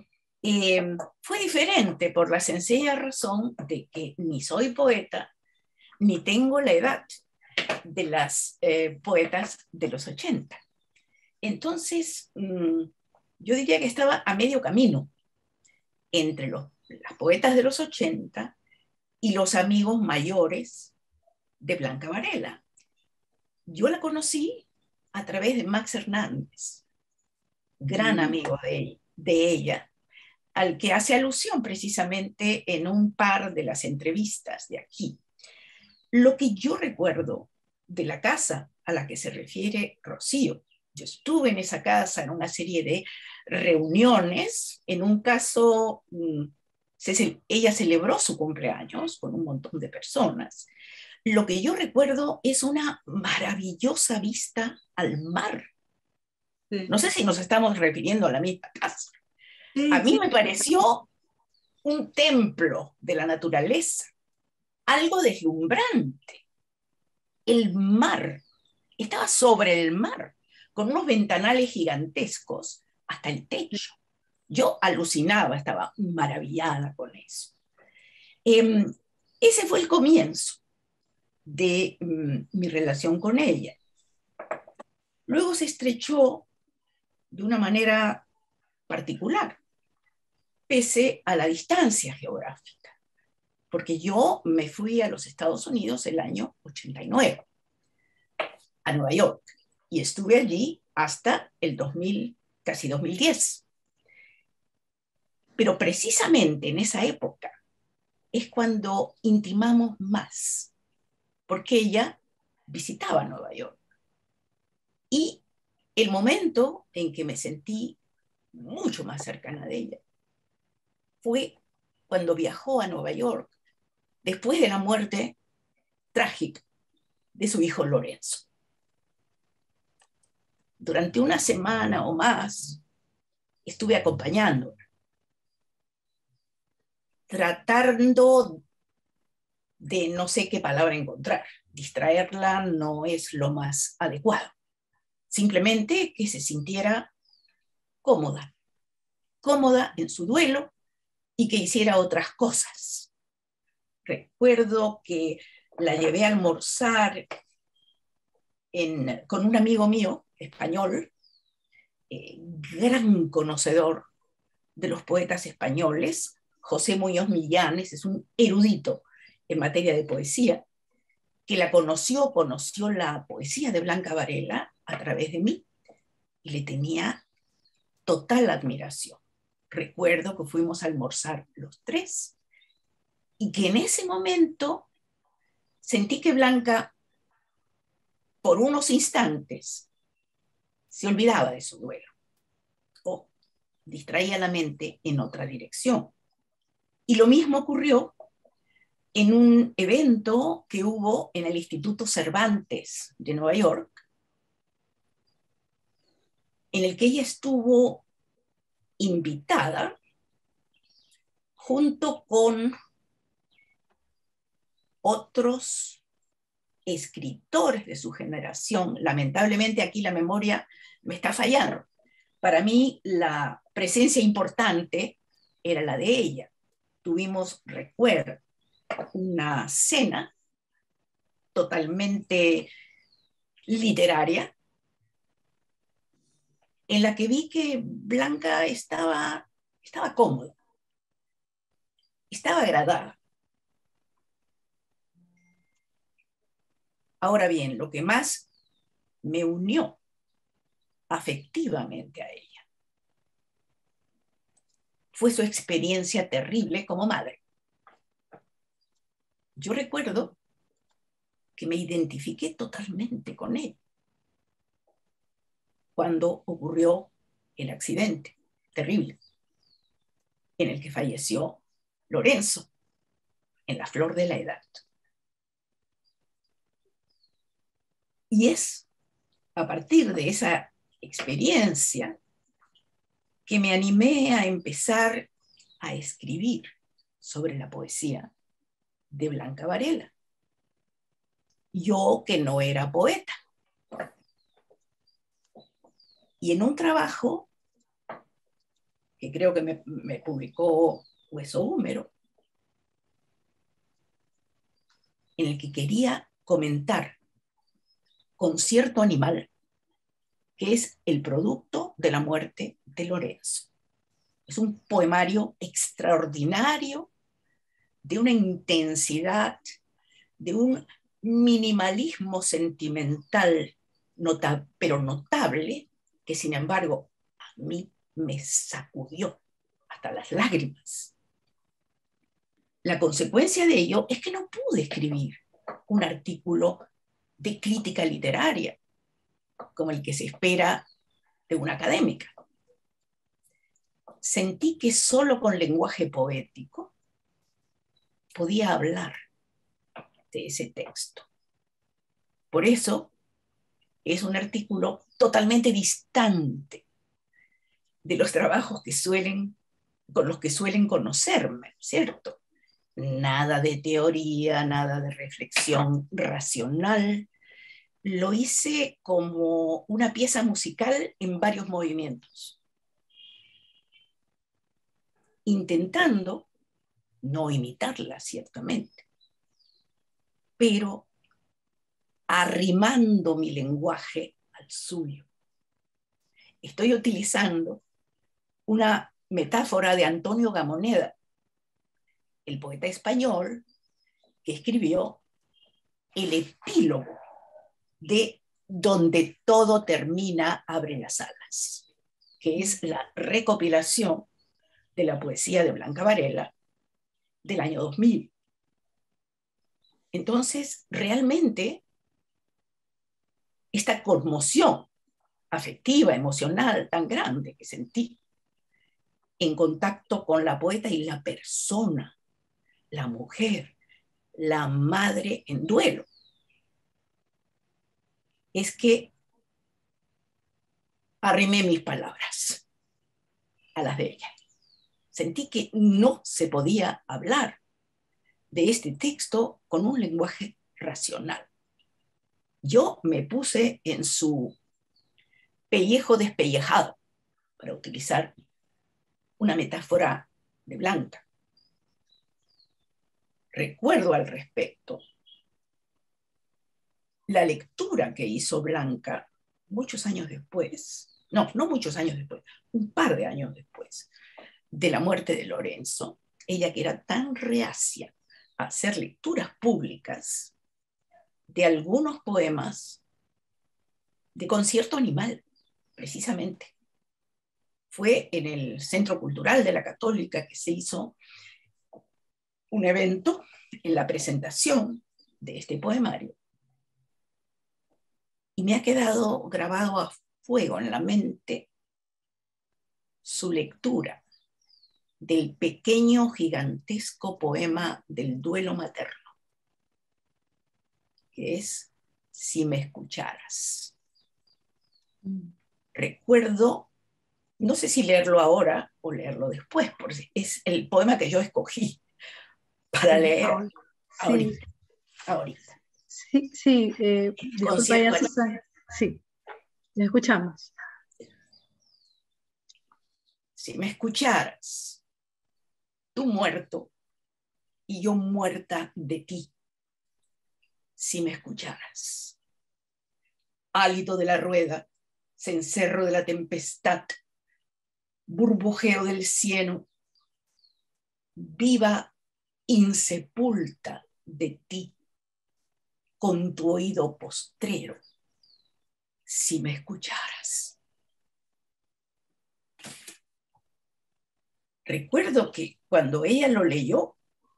Eh, fue diferente por la sencilla razón de que ni soy poeta, ni tengo la edad de las eh, poetas de los ochenta. Entonces, mmm, yo diría que estaba a medio camino entre los, las poetas de los ochenta y los amigos mayores de Blanca Varela. Yo la conocí a través de Max Hernández, gran amigo de, de ella, al que hace alusión precisamente en un par de las entrevistas de aquí. Lo que yo recuerdo de la casa a la que se refiere Rocío, yo estuve en esa casa en una serie de reuniones, en un caso, se, ella celebró su cumpleaños con un montón de personas. Lo que yo recuerdo es una maravillosa vista al mar. Sí. No sé si nos estamos refiriendo a la misma casa. Sí, a mí sí. me pareció un templo de la naturaleza, algo deslumbrante. El mar, estaba sobre el mar, con unos ventanales gigantescos hasta el techo. Yo alucinaba, estaba maravillada con eso. Eh, ese fue el comienzo de um, mi relación con ella. Luego se estrechó de una manera particular, pese a la distancia geográfica, porque yo me fui a los Estados Unidos el año ochenta y nueve, a Nueva York, y estuve allí hasta el dos mil, casi dos mil diez. Pero precisamente en esa época es cuando intimamos más, porque ella visitaba Nueva York. Y el momento en que me sentí mucho más cercana de ella fue cuando viajó a Nueva York después de la muerte trágica de su hijo Lorenzo. Durante una semana o más estuve acompañándola, tratando de no sé qué palabra encontrar. Distraerla no es lo más adecuado. Simplemente que se sintiera cómoda, cómoda en su duelo y que hiciera otras cosas. Recuerdo que la llevé a almorzar en, con un amigo mío, español, eh, gran conocedor de los poetas españoles, José Muñoz Millanes, es un erudito en materia de poesía, que la conoció, conoció la poesía de Blanca Varela a través de mí, y le tenía total admiración. Recuerdo que fuimos a almorzar los tres, y que en ese momento sentí que Blanca, por unos instantes, se olvidaba de su duelo, o distraía la mente en otra dirección. Y lo mismo ocurrió en un evento que hubo en el Instituto Cervantes de Nueva York, en el que ella estuvo invitada junto con otros escritores de su generación. Lamentablemente aquí la memoria me está fallando. Para mí la presencia importante era la de ella. Tuvimos, recuerdo, una cena totalmente literaria en la que vi que Blanca estaba, estaba cómoda, estaba agradada. Ahora bien, lo que más me unió afectivamente a ella fue su experiencia terrible como madre. Yo recuerdo que me identifiqué totalmente con ella cuando ocurrió el accidente terrible en el que falleció Lorenzo, en la flor de la edad. Y es a partir de esa experiencia que me animé a empezar a escribir sobre la poesía de Blanca Varela. Yo que no era poeta. Y en un trabajo que creo que me, me publicó Hueso Húmero, en el que quería comentar Concierto Animal, que es el producto de la muerte de Lorenzo. Es un poemario extraordinario, de una intensidad, de un minimalismo sentimental, nota, pero notable, que sin embargo a mí me sacudió hasta las lágrimas. La consecuencia de ello es que no pude escribir un artículo de crítica literaria, como el que se espera de una académica. Sentí que solo con lenguaje poético podía hablar de ese texto. Por eso es un artículo totalmente distante de los trabajos que suelen, con los que suelen conocerme, ¿cierto? Nada de teoría, nada de reflexión racional. Lo hice como una pieza musical en varios movimientos, intentando no imitarla, ciertamente, pero arrimando mi lenguaje al suyo. Estoy utilizando una metáfora de Antonio Gamoneda, el poeta español que escribió el epílogo de Donde todo termina, abre las alas, que es la recopilación de la poesía de Blanca Varela del año dos mil. Entonces, realmente, esta conmoción afectiva, emocional, tan grande que sentí en contacto con la poeta y la persona, la mujer, la madre en duelo, es que arrimé mis palabras a las de ella. Sentí que no se podía hablar de este texto con un lenguaje racional. Yo me puse en su pellejo despellejado, para utilizar una metáfora de Blanca. Recuerdo al respecto la lectura que hizo Blanca muchos años después, no, no muchos años después, un par de años después de la muerte de Lorenzo, ella que era tan reacia a hacer lecturas públicas de algunos poemas de Concierto Animal, precisamente. Fue en el Centro Cultural de la Católica que se hizo un evento en la presentación de este poemario. Y me ha quedado grabado a fuego en la mente su lectura del pequeño, gigantesco poema del duelo materno, que es Si me escucharas. Mm. Recuerdo, no sé si leerlo ahora o leerlo después, porque es el poema que yo escogí para leer sí. ahorita. ahorita. Sí, sí, eh, disculpa ya, Susana. Sí, le escuchamos. Si me escucharas, tú muerto y yo muerta de ti. Si me escucharas. Hálito de la rueda, cencerro de la tempestad, burbujeo del cieno, viva insepulta de ti, con tu oído postrero, si me escucharas. Recuerdo que cuando ella lo leyó,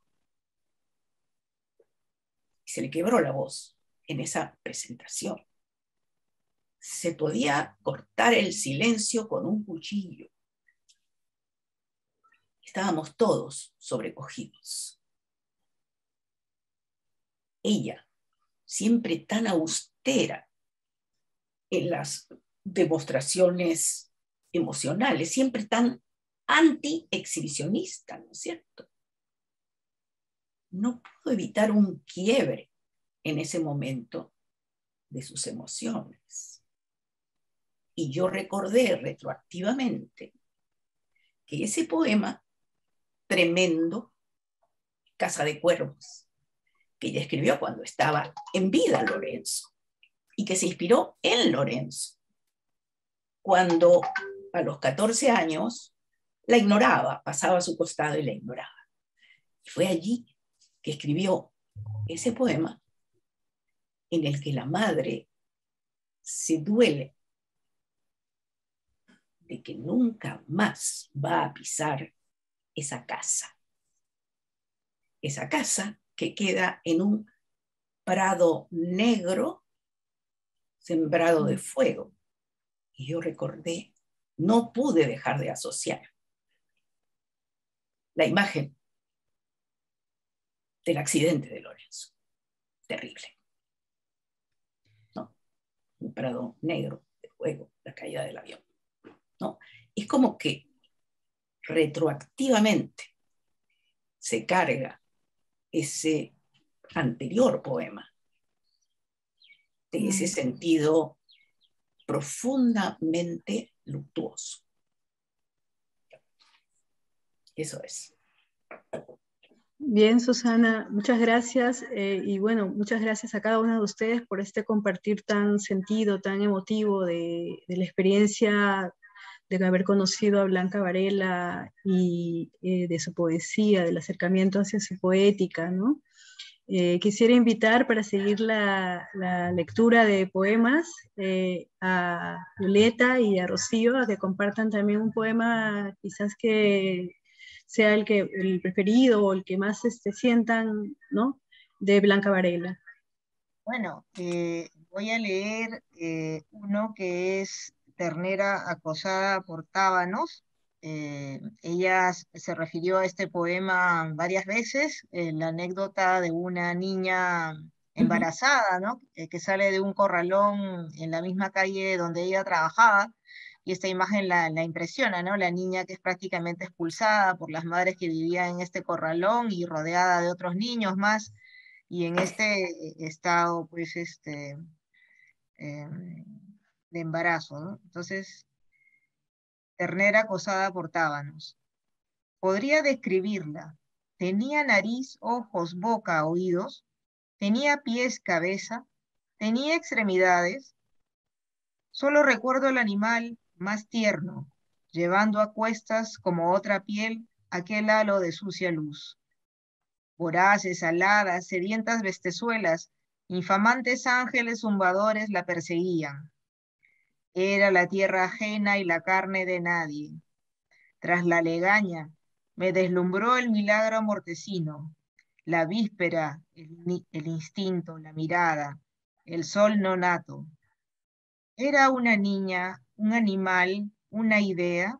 se le quebró la voz en esa presentación. Se podía cortar el silencio con un cuchillo. Estábamos todos sobrecogidos. Ella, siempre tan austera en las demostraciones emocionales, siempre tan anti-exhibicionista, ¿no es cierto? No pudo evitar un quiebre en ese momento de sus emociones. Y yo recordé retroactivamente que ese poema tremendo, Casa de Cuervos, que ella escribió cuando estaba en vida Lorenzo, y que se inspiró en Lorenzo, cuando a los catorce años la ignoraba, pasaba a su costado y la ignoraba. Y fue allí que escribió ese poema en el que la madre se duele de que nunca más va a pisar esa casa. Esa casa que queda en un prado negro sembrado de fuego. Y yo recordé, no pude dejar de asociar la imagen del accidente de Lorenzo. Terrible. ¿No? Un prado negro de fuego, la caída del avión. ¿No? Es como que retroactivamente se carga ese anterior poema de ese sentido profundamente luctuoso. Eso es. Bien, Susana, muchas gracias. Eh, y bueno, muchas gracias a cada uno de ustedes por este compartir tan sentido, tan emotivo de, de la experiencia de haber conocido a Blanca Varela y eh, de su poesía, del acercamiento hacia su poética, ¿no? Eh, quisiera invitar para seguir la, la lectura de poemas eh, a Violeta y a Rocío a que compartan también un poema quizás que sea el, que, el preferido o el que más este, sientan, ¿no? De Blanca Varela. Bueno, eh, voy a leer eh, uno que es Ternera acosada por tábanos. Eh, ella se refirió a este poema varias veces, eh, la anécdota de una niña embarazada, ¿no? Eh, que sale de un corralón en la misma calle donde ella trabajaba, y esta imagen la, la impresiona, ¿no? La niña que es prácticamente expulsada por las madres que vivían en este corralón y rodeada de otros niños más, y en este estado, pues, este, eh, de embarazo, ¿no? Entonces, ternera acosada por tábanos. Podría describirla. Tenía nariz, ojos, boca, oídos. Tenía pies, cabeza. Tenía extremidades. Solo recuerdo el animal más tierno, llevando a cuestas como otra piel aquel halo de sucia luz. Voraces, aladas, sedientas bestezuelas, infamantes ángeles zumbadores la perseguían. Era la tierra ajena y la carne de nadie. Tras la legaña, me deslumbró el milagro mortecino, la víspera, el, el instinto, la mirada, el sol nonato. Era una niña, un animal, una idea.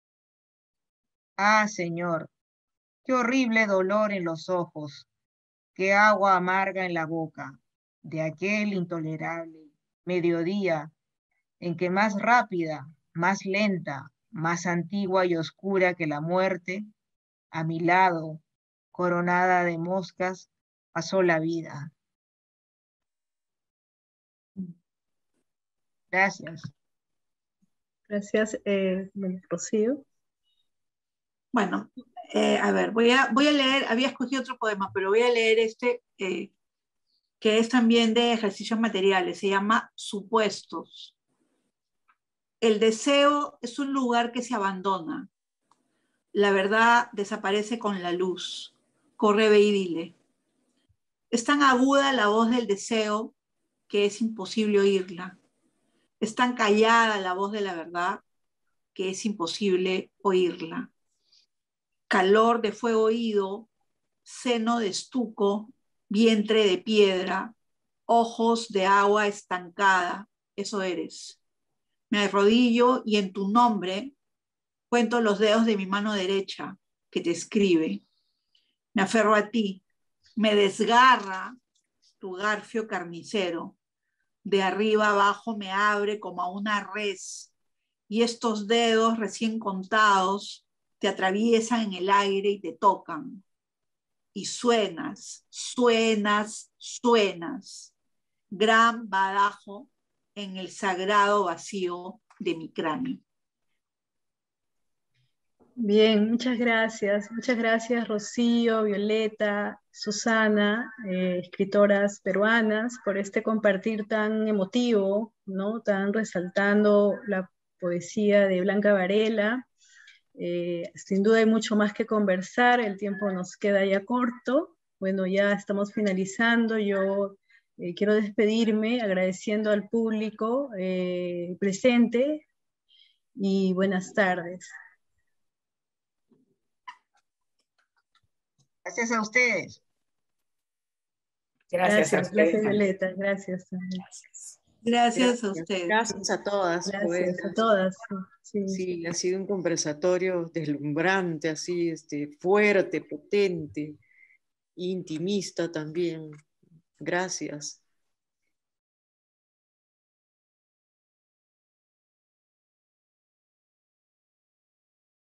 Ah, Señor, qué horrible dolor en los ojos, qué agua amarga en la boca, de aquel intolerable mediodía en que más rápida, más lenta, más antigua y oscura que la muerte, a mi lado, coronada de moscas, pasó la vida. Gracias. Gracias, eh, Rocío. Bueno, eh, a ver, voy a, voy a leer, había escogido otro poema, pero voy a leer este, eh, que es también de ejercicios materiales, se llama Supuestos. El deseo es un lugar que se abandona. La verdad desaparece con la luz. Corre, ve y dile. Es tan aguda la voz del deseo que es imposible oírla. Es tan callada la voz de la verdad que es imposible oírla. Calor de fuego oído, seno de estuco, vientre de piedra, ojos de agua estancada, eso eres. Me arrodillo y en tu nombre cuento los dedos de mi mano derecha que te escribe. Me aferro a ti, me desgarra tu garfio carnicero. De arriba abajo me abre como a una res y estos dedos recién contados te atraviesan en el aire y te tocan. Y suenas, suenas, suenas. Gran badajo en el sagrado vacío de mi cráneo. Bien, muchas gracias. Muchas gracias, Rocío, Violeta, Susana, eh, escritoras peruanas, por este compartir tan emotivo, ¿no? Tan resaltando la poesía de Blanca Varela. Eh, sin duda hay mucho más que conversar, el tiempo nos queda ya corto. Bueno, ya estamos finalizando. Yo eh, quiero despedirme agradeciendo al público eh, presente y buenas tardes. Gracias a ustedes. Gracias, Gracias, a gracias ustedes. Violeta, gracias. Gracias. Gracias, Gracias, a ustedes. gracias a todas, Gracias poetas. a todas. Sí. Sí, ha sido un conversatorio deslumbrante, así, este, fuerte, potente, intimista también. Gracias.